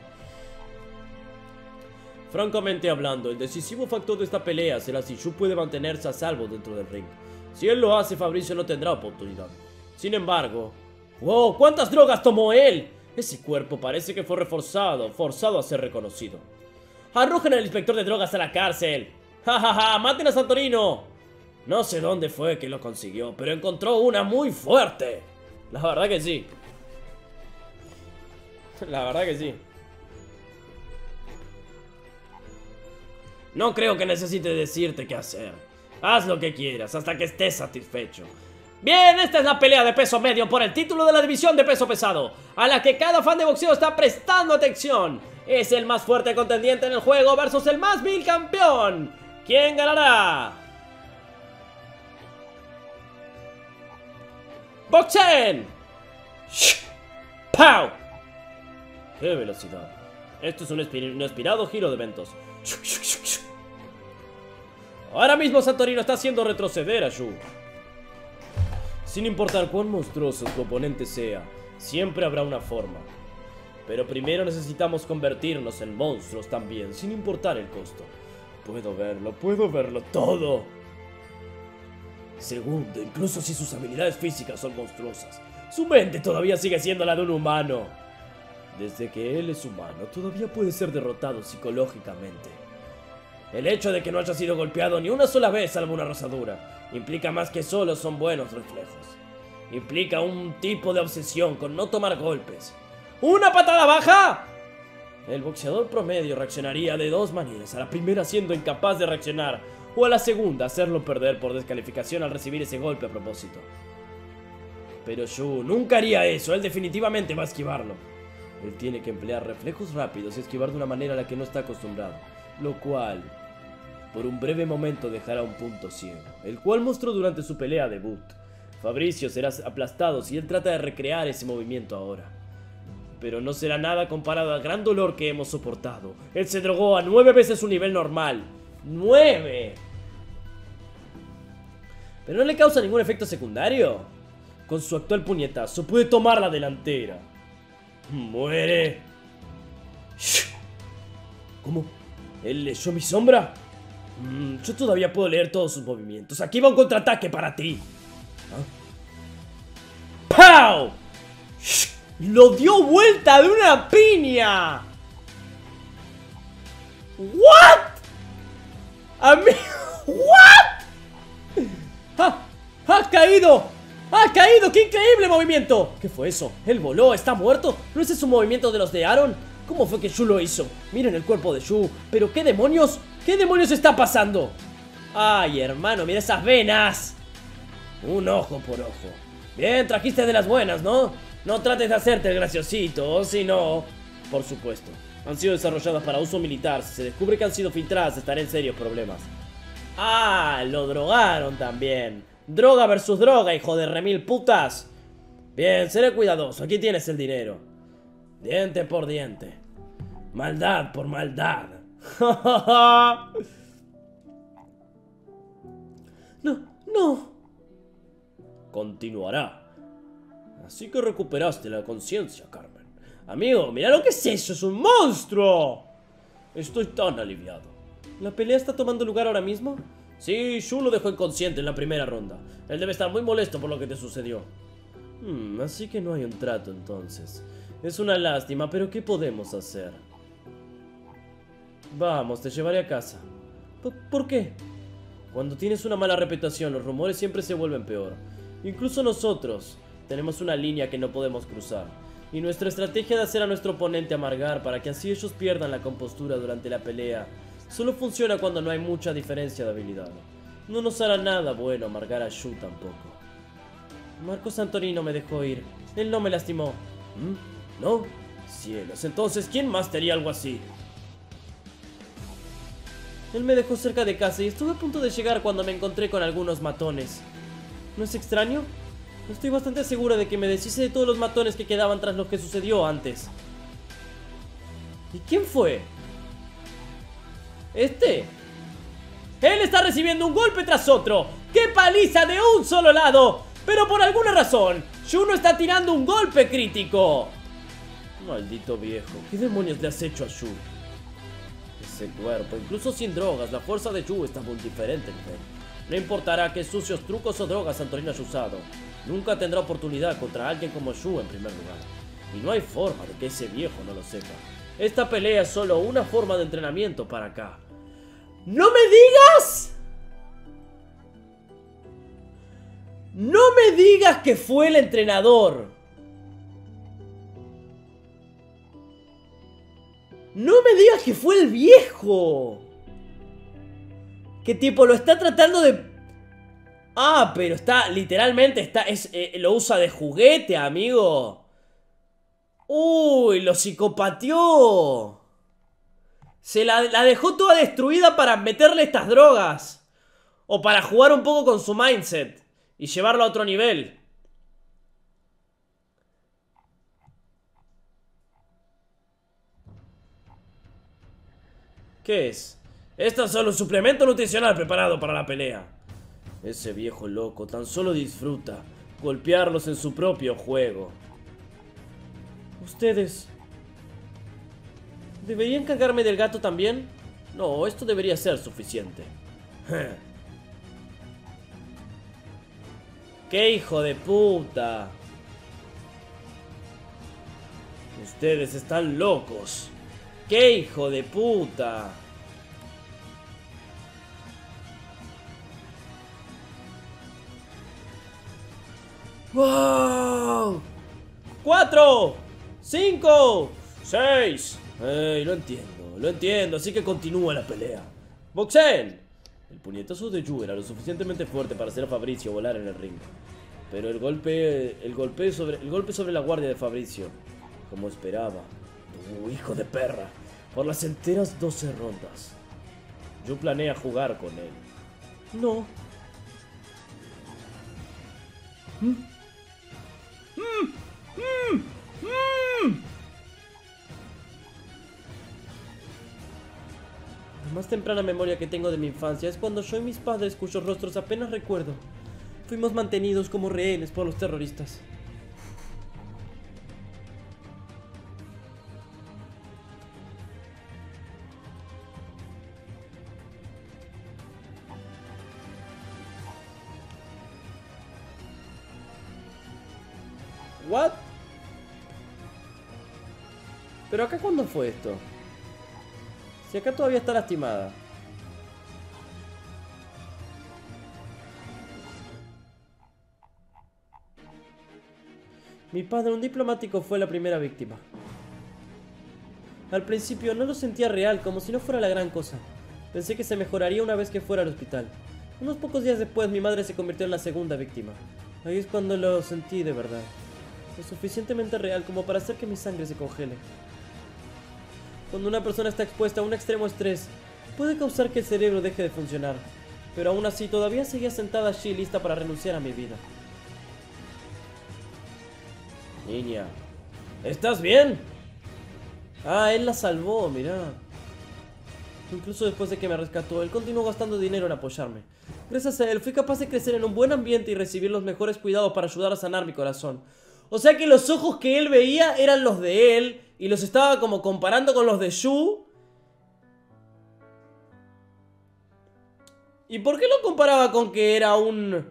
Francamente hablando, el decisivo factor de esta pelea será si Shu puede mantenerse a salvo dentro del ring. Si él lo hace, Fabricio no tendrá oportunidad. Sin embargo... ¡Wow! ¿Cuántas drogas tomó él? Ese cuerpo parece que fue reforzado, forzado a ser reconocido. ¡Arrojen al inspector de drogas a la cárcel! ¡Ja, ja, ja! ¡Maten a Santorino! No sé dónde fue que lo consiguió, pero encontró una muy fuerte. La verdad que sí. La verdad que sí. No creo que necesite decirte qué hacer. Haz lo que quieras hasta que estés satisfecho. Bien, esta es la pelea de peso medio por el título de la división de peso pesado, a la que cada fan de boxeo está prestando atención. Es el más fuerte contendiente en el juego versus el más vil campeón. ¿Quién ganará? ¡Boxen! ¡Pow! ¡Qué velocidad! Esto es un inesperado giro de eventos. Ahora mismo Santorino está haciendo retroceder a Shu. Sin importar cuán monstruoso tu oponente sea, siempre habrá una forma. Pero primero necesitamos convertirnos en monstruos también, sin importar el costo. Puedo verlo, puedo verlo todo. Segundo, incluso si sus habilidades físicas son monstruosas, su mente todavía sigue siendo la de un humano. Desde que él es humano, todavía puede ser derrotado psicológicamente. El hecho de que no haya sido golpeado ni una sola vez salvo una rosadura implica más que solo son buenos reflejos. Implica un tipo de obsesión con no tomar golpes. ¡Una patada baja! El boxeador promedio reaccionaría de dos maneras. A la primera siendo incapaz de reaccionar, o a la segunda hacerlo perder por descalificación al recibir ese golpe a propósito. Pero Shu nunca haría eso, él definitivamente va a esquivarlo. Él tiene que emplear reflejos rápidos y esquivar de una manera a la que no está acostumbrado, lo cual, por un breve momento, dejará un punto ciego, el cual mostró durante su pelea debut. Fabricio será aplastado si él trata de recrear ese movimiento ahora. Pero no será nada comparado al gran dolor que hemos soportado. Él se drogó a nueve veces su nivel normal. ¡Nueve! ¿Pero no le causa ningún efecto secundario? Con su actual puñetazo puede tomar la delantera. ¡Muere! ¿Cómo? ¿Él leyó mi sombra? Mm, yo todavía puedo leer todos sus movimientos. Aquí va un contraataque para ti. ¿Ah? ¡Pow! ¡Lo dio vuelta de una piña! ¿What? ¿A mí? ¿What? ¡Ha! ¡Ha caído! ¡Ha caído! ¡Qué increíble movimiento! ¿Qué fue eso? ¿Él voló? ¿Está muerto? ¿No es ese un movimiento de los de Aaron? ¿Cómo fue que Shu lo hizo? Miren el cuerpo de Shu. ¿Pero qué demonios? ¿Qué demonios está pasando? ¡Ay, hermano! ¡Mira esas venas! Un ojo por ojo. Bien, trajiste de las buenas, ¿no? No trates de hacerte el graciosito, o si no... Por supuesto. Han sido desarrolladas para uso militar. Si se descubre que han sido filtradas, estaré en serios problemas. ¡Ah! Lo drogaron también. Droga versus droga, hijo de remil putas. Bien, seré cuidadoso. Aquí tienes el dinero. Diente por diente. Maldad por maldad. No, no. Continuará. Así que recuperaste la conciencia, Carmen. Amigo, mira lo que es eso. ¡Es un monstruo! Estoy tan aliviado. ¿La pelea está tomando lugar ahora mismo? Sí, Shu lo dejó inconsciente en la primera ronda. Él debe estar muy molesto por lo que te sucedió. Hmm, así que no hay un trato entonces. Es una lástima, pero ¿qué podemos hacer? Vamos, te llevaré a casa. ¿Por, ¿por qué? Cuando tienes una mala reputación, los rumores siempre se vuelven peor. Incluso nosotros tenemos una línea que no podemos cruzar. Y nuestra estrategia de hacer a nuestro oponente amargar para que así ellos pierdan la compostura durante la pelea solo funciona cuando no hay mucha diferencia de habilidad. No nos hará nada bueno amargar a Shu tampoco. Marco Santorino me dejó ir. Él no me lastimó. ¿Mm? ¿No? Cielos, entonces ¿quién más te haría algo así? Él me dejó cerca de casa y estuve a punto de llegar cuando me encontré con algunos matones. ¿No es extraño? Estoy bastante segura de que me deshice de todos los matones que quedaban tras lo que sucedió antes. ¿Y quién fue? ¿Este? Él está recibiendo un golpe tras otro. ¡Qué paliza de un solo lado! Pero por alguna razón, Shu no está tirando un golpe crítico. Maldito viejo, ¿qué demonios le has hecho a Shu? Ese cuerpo, incluso sin drogas, la fuerza de Shu está muy diferente, nivel. No importará qué sucios trucos o drogas Santorino haya usado, nunca tendrá oportunidad contra alguien como Shu en primer lugar. Y no hay forma de que ese viejo no lo sepa. Esta pelea es solo una forma de entrenamiento para acá. ¡No me digas! ¡No me digas que fue el entrenador! ¡No me digas que fue el viejo! ¿Qué tipo lo está tratando de...? Ah, pero está, literalmente está, es, eh, lo usa de juguete, amigo. Uy, lo psicopateó. Se la, la dejó toda destruida para meterle estas drogas. O para jugar un poco con su mindset y llevarlo a otro nivel. ¿Qué es? Esto es solo un suplemento nutricional preparado para la pelea. Ese viejo loco tan solo disfruta golpearlos en su propio juego. ¿Ustedes deberían cargarme del gato también? No, esto debería ser suficiente. ¡Qué hijo de puta! Ustedes están locos. ¡Qué hijo de puta! ¡Wow! ¡Cuatro! ¡Cinco! ¡Seis! ¡Ey! Lo entiendo, lo entiendo, así que continúa la pelea. ¡Boxen! El puñetazo de Yu era lo suficientemente fuerte para hacer a Fabricio volar en el ring. Pero el golpe, el golpe sobre, el golpe sobre la guardia de Fabricio, como esperaba. ¡Uh, hijo de perra! Por las enteras doce rondas. Yu planea jugar con él. No. ¿Mm? ¡Mm! ¡Mm! ¡Mm! La más temprana memoria que tengo de mi infancia es cuando yo y mis padres, cuyos rostros apenas recuerdo, fuimos mantenidos como rehenes por los terroristas. ¿What? ¿Pero acá cuándo fue esto? Si acá todavía está lastimada. Mi padre, un diplomático, fue la primera víctima. Al principio no lo sentía real, como si no fuera la gran cosa. Pensé que se mejoraría una vez que fuera al hospital. Unos pocos días después, mi madre se convirtió en la segunda víctima. Ahí es cuando lo sentí de verdad. Lo suficientemente real como para hacer que mi sangre se congele. Cuando una persona está expuesta a un extremo estrés, puede causar que el cerebro deje de funcionar. Pero aún así, todavía seguía sentada allí lista para renunciar a mi vida. Niña, ¿estás bien? Ah, él la salvó, mirá. Incluso después de que me rescató, él continuó gastando dinero en apoyarme. Gracias a él, fui capaz de crecer en un buen ambiente y recibir los mejores cuidados para ayudar a sanar mi corazón. O sea que los ojos que él veía eran los de él y los estaba como comparando con los de Yu. ¿Y por qué lo comparaba con que era un...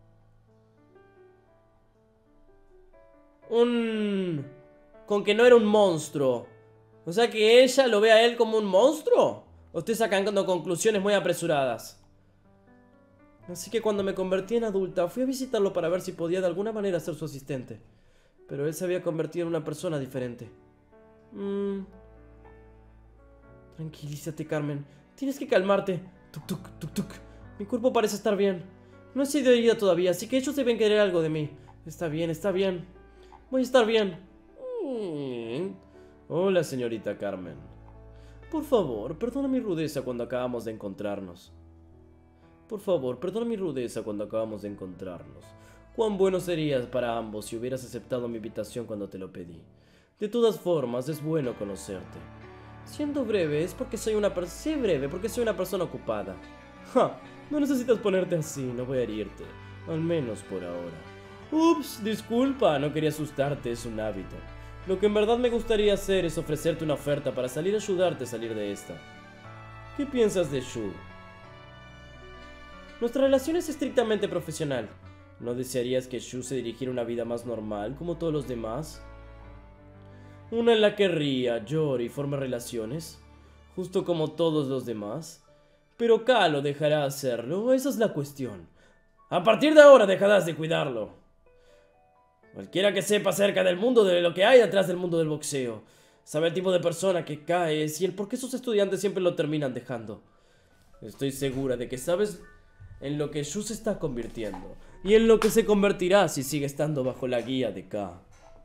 Un... con que no era un monstruo? O sea que ella lo ve a él como un monstruo. ¿O estoy sacando conclusiones muy apresuradas? Así que cuando me convertí en adulta, fui a visitarlo para ver si podía de alguna manera ser su asistente. Pero él se había convertido en una persona diferente. Mm. Tranquilízate, Carmen. Tienes que calmarte. Tuk, tuk, tuk, tuk. Mi cuerpo parece estar bien. No he sido herida todavía, así que ellos deben querer algo de mí. Está bien, está bien. Voy a estar bien. Mm. Hola, señorita Carmen. Por favor, perdona mi rudeza cuando acabamos de encontrarnos. Por favor, perdona mi rudeza cuando acabamos de encontrarnos. Cuán bueno serías para ambos si hubieras aceptado mi invitación cuando te lo pedí. De todas formas, es bueno conocerte. Siendo breve, es porque soy una persona... Sé breve, porque soy una persona ocupada. Ja, no necesitas ponerte así, no voy a herirte. Al menos por ahora. Ups, disculpa, no quería asustarte, es un hábito. Lo que en verdad me gustaría hacer es ofrecerte una oferta para salir a ayudarte a salir de esta. ¿Qué piensas de Yu? Nuestra relación es estrictamente profesional. ¿No desearías que Yu se dirigiera una vida más normal, como todos los demás? Una en la que ría, llore y forme relaciones, justo como todos los demás. Pero K lo dejará hacerlo, esa es la cuestión. A partir de ahora dejarás de cuidarlo. Cualquiera que sepa acerca del mundo de lo que hay detrás del mundo del boxeo sabe el tipo de persona que K es y el por qué sus estudiantes siempre lo terminan dejando. Estoy segura de que sabes en lo que Shu se está convirtiendo y en lo que se convertirá si sigue estando bajo la guía de K.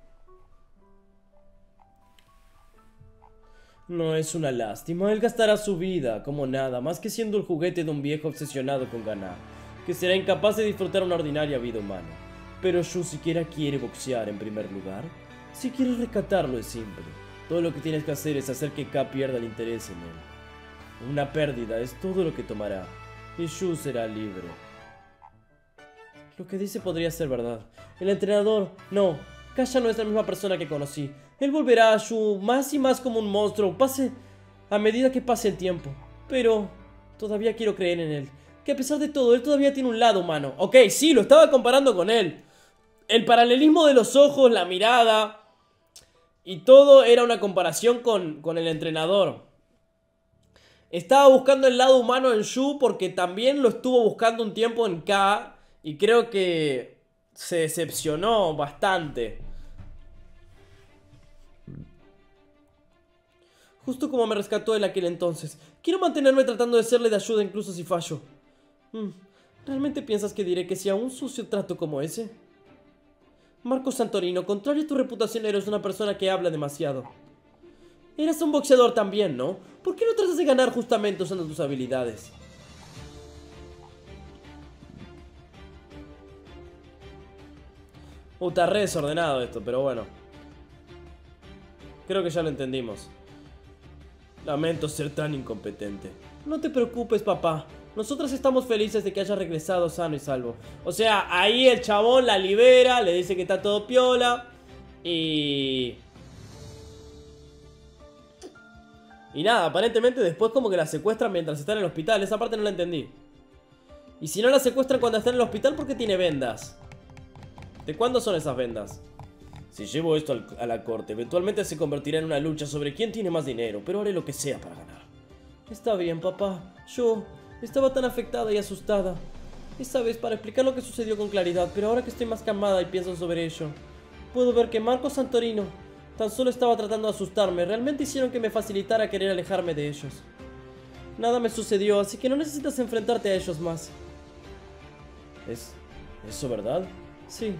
No es una lástima, él gastará su vida como nada más que siendo el juguete de un viejo obsesionado con ganar, que será incapaz de disfrutar una ordinaria vida humana. Pero Shu siquiera quiere boxear en primer lugar. Si quieres rescatarlo es simple. Todo lo que tienes que hacer es hacer que K pierda el interés en él. Una pérdida es todo lo que tomará, y Shu será libre. Lo que dice podría ser verdad. El entrenador, no, K ya no es la misma persona que conocí. Él volverá a Shu más y más como un monstruo, pase a medida que pase el tiempo. Pero todavía quiero creer en él, que a pesar de todo, él todavía tiene un lado humano. Ok, sí, lo estaba comparando con él. El paralelismo de los ojos, la mirada y todo era una comparación con, con el entrenador. Estaba buscando el lado humano en Shu porque también lo estuvo buscando un tiempo en K. Y creo que se decepcionó bastante. Justo como me rescató en aquel entonces. Quiero mantenerme tratando de serle de ayuda incluso si fallo. Hmm, ¿realmente piensas que diré que sea un sucio trato como ese? Marco Santorino, contrario a tu reputación, eres una persona que habla demasiado. Eras un boxeador también, ¿no? ¿Por qué no tratas de ganar justamente usando tus habilidades? Uh, está re desordenado esto, pero bueno. Creo que ya lo entendimos. Lamento ser tan incompetente. No te preocupes, papá. Nosotros estamos felices de que haya regresado sano y salvo. O sea, ahí el chabón la libera, le dice que está todo piola. Y... Y nada, aparentemente después como que la secuestran mientras está en el hospital. Esa parte no la entendí. Y si no la secuestran cuando está en el hospital, ¿por qué tiene vendas? ¿De cuándo son esas vendas? Si llevo esto al, a la corte, eventualmente se convertirá en una lucha sobre quién tiene más dinero, pero haré lo que sea para ganar. Está bien, papá. Yo estaba tan afectada y asustada. Esta vez para explicar lo que sucedió con claridad, pero ahora que estoy más calmada y pienso sobre ello, puedo ver que Marco Santorino tan solo estaba tratando de asustarme. Realmente hicieron que me facilitara querer alejarme de ellos. Nada me sucedió, así que no necesitas enfrentarte a ellos más. ¿Es eso verdad? Sí.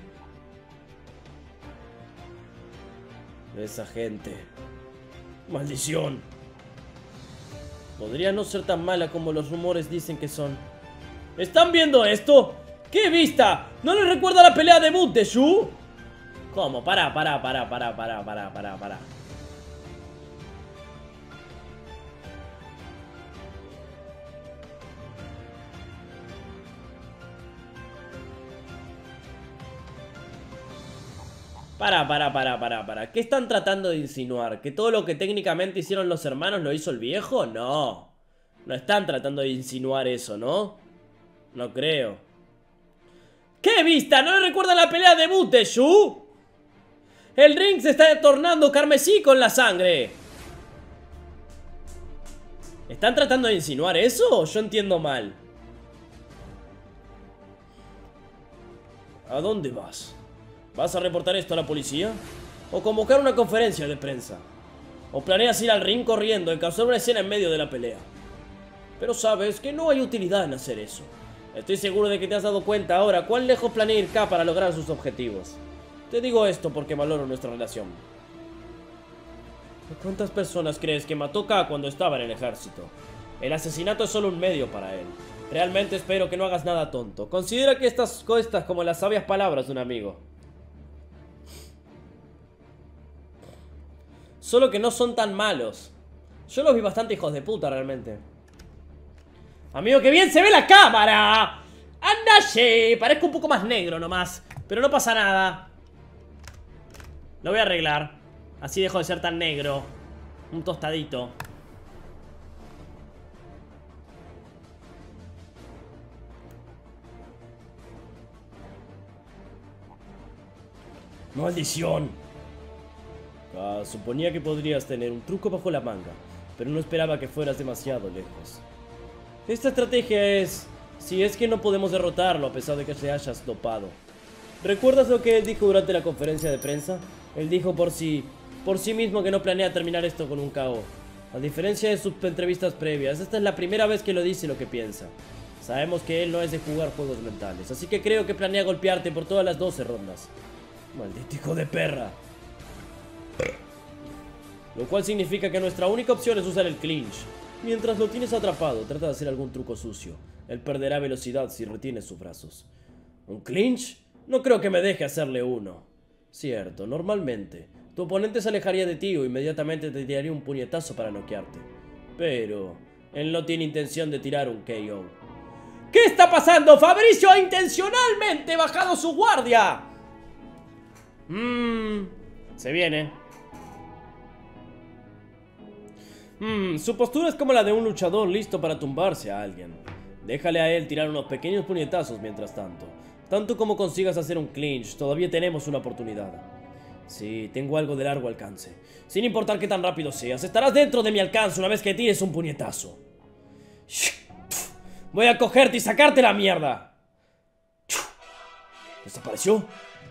Esa gente. ¡Maldición! Podría no ser tan mala como los rumores dicen que son. ¿Están viendo esto? ¡Qué vista! ¿No les recuerda la pelea debut de Shu? ¿Cómo? Pará, pará, pará, pará, pará, pará, pará, pará. Para, para, para, para, para. ¿Qué están tratando de insinuar? ¿Que todo lo que técnicamente hicieron los hermanos lo hizo el viejo? No. No están tratando de insinuar eso, ¿no? No creo. ¿Qué vista? ¿No le recuerdan la pelea debut de Shu? El ring se está tornando carmesí con la sangre. ¿Están tratando de insinuar eso o yo entiendo mal? ¿A dónde vas? ¿Vas a reportar esto a la policía? ¿O convocar una conferencia de prensa? ¿O planeas ir al ring corriendo y causar una escena en medio de la pelea? Pero sabes que no hay utilidad en hacer eso. Estoy seguro de que te has dado cuenta ahora cuán lejos planea ir K para lograr sus objetivos. Te digo esto porque valoro nuestra relación. ¿Cuántas personas crees que mató K cuando estaba en el ejército? El asesinato es solo un medio para él. Realmente espero que no hagas nada tonto. Considera que estas cosas como las sabias palabras de un amigo. Solo que no son tan malos. Yo los vi bastante hijos de puta realmente. Amigo, que bien se ve la cámara. ¡Andaye! Parezco un poco más negro nomás, pero no pasa nada. Lo voy a arreglar. Así dejo de ser tan negro. Un tostadito. ¡Maldición! Ah, suponía que podrías tener un truco bajo la manga, pero no esperaba que fueras demasiado lejos. Esta estrategia es... si es que no podemos derrotarlo a pesar de que se hayas dopado. ¿Recuerdas lo que él dijo durante la conferencia de prensa? Él dijo por sí, por sí mismo que no planea terminar esto con un K O. A diferencia de sus entrevistas previas, esta es la primera vez que lo dice lo que piensa. Sabemos que él no es de jugar juegos mentales, así que creo que planea golpearte por todas las doce rondas. Maldito hijo de perra. Lo cual significa que nuestra única opción es usar el clinch. Mientras lo tienes atrapado, trata de hacer algún truco sucio. Él perderá velocidad si retiene sus brazos. ¿Un clinch? No creo que me deje hacerle uno. Cierto, normalmente tu oponente se alejaría de ti o inmediatamente te tiraría un puñetazo para noquearte. Pero él no tiene intención de tirar un K O. ¿Qué está pasando? Fabricio ha intencionalmente bajado su guardia. Mmm, se viene. Mmm, su postura es como la de un luchador listo para tumbarse a alguien. Déjale a él tirar unos pequeños puñetazos mientras tanto. Tanto como consigas hacer un clinch, todavía tenemos una oportunidad. Sí, tengo algo de largo alcance. Sin importar qué tan rápido seas, estarás dentro de mi alcance una vez que tires un puñetazo. Voy a cogerte y sacarte la mierda. ¿Desapareció?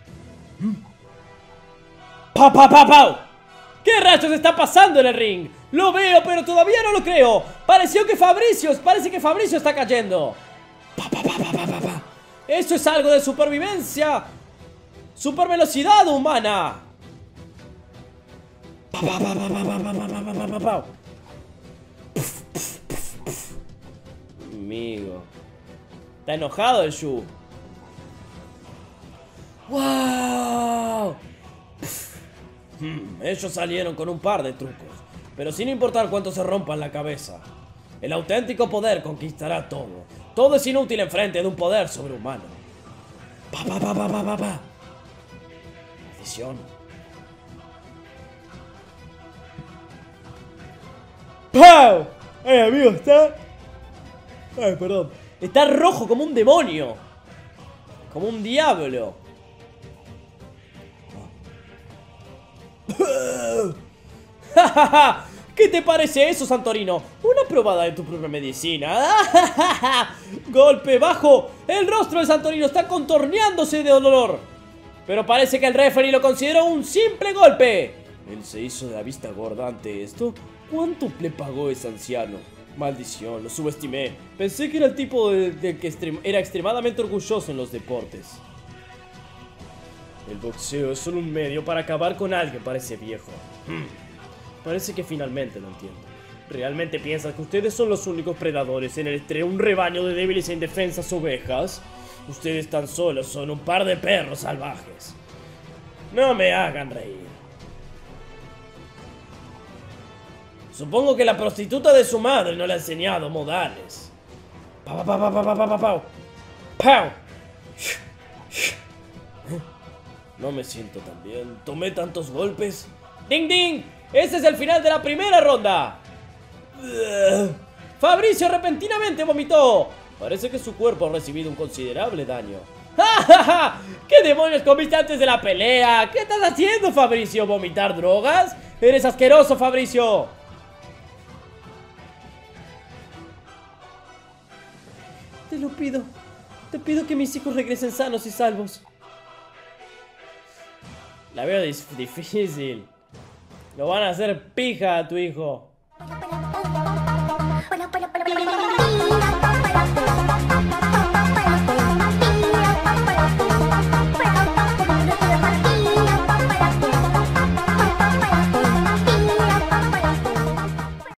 ¡Pa, pa, pa, pa! ¿Qué rayos está pasando en el ring? Lo veo, pero todavía no lo creo. Pareció que Fabricio, parece que Fabricio está cayendo. Pa, pa, pa, pa, pa, pa, pa. Eso es algo de supervivencia. Super velocidad humana. Pa, pa, pa, pa, pa, pa, pa, pa, pa, pa, pa. Amigo, está enojado el Shu. ¡Wow! Hmm, ellos salieron con un par de trucos, pero sin importar cuánto se rompan la cabeza, el auténtico poder conquistará todo. Todo es inútil enfrente de un poder sobrehumano. Pa, pa, pa, pa, pa, pa, pa. Maldición. ¡Pau! ¡Ay, amigo, está! Ay, perdón. Está rojo como un demonio. Como un diablo. ¿Qué te parece eso, Santorino? Una probada de tu propia medicina. Golpe bajo. El rostro de Santorino está contorneándose de dolor. Pero parece que el referee lo consideró un simple golpe. Él se hizo de la vista gorda ante esto. ¿Cuánto le pagó ese anciano? Maldición, lo subestimé. Pensé que era el tipo del de que extrem era extremadamente orgulloso en los deportes. El boxeo es solo un medio para acabar con alguien, parece viejo. Hmm. Parece que finalmente lo entiendo. ¿Realmente piensas que ustedes son los únicos predadores en el entre un rebaño de débiles e indefensas ovejas? Ustedes tan solo son un par de perros salvajes. No me hagan reír. Supongo que la prostituta de su madre no le ha enseñado modales. Pa, pa, pa, pa, pa, pa, pa, pa. ¡Pau! No me siento tan bien. Tomé tantos golpes. ¡Ding, ding! ¡Ese es el final de la primera ronda! Fabricio repentinamente vomitó. Parece que su cuerpo ha recibido un considerable daño. ¡Ja, ja, ja! ¿Qué demonios comiste antes de la pelea? ¿Qué estás haciendo, Fabricio? ¿Vomitar drogas? ¡Eres asqueroso, Fabricio! Te lo pido. Te pido que mis hijos regresen sanos y salvos. La veo difícil. Lo van a hacer pija a tu hijo.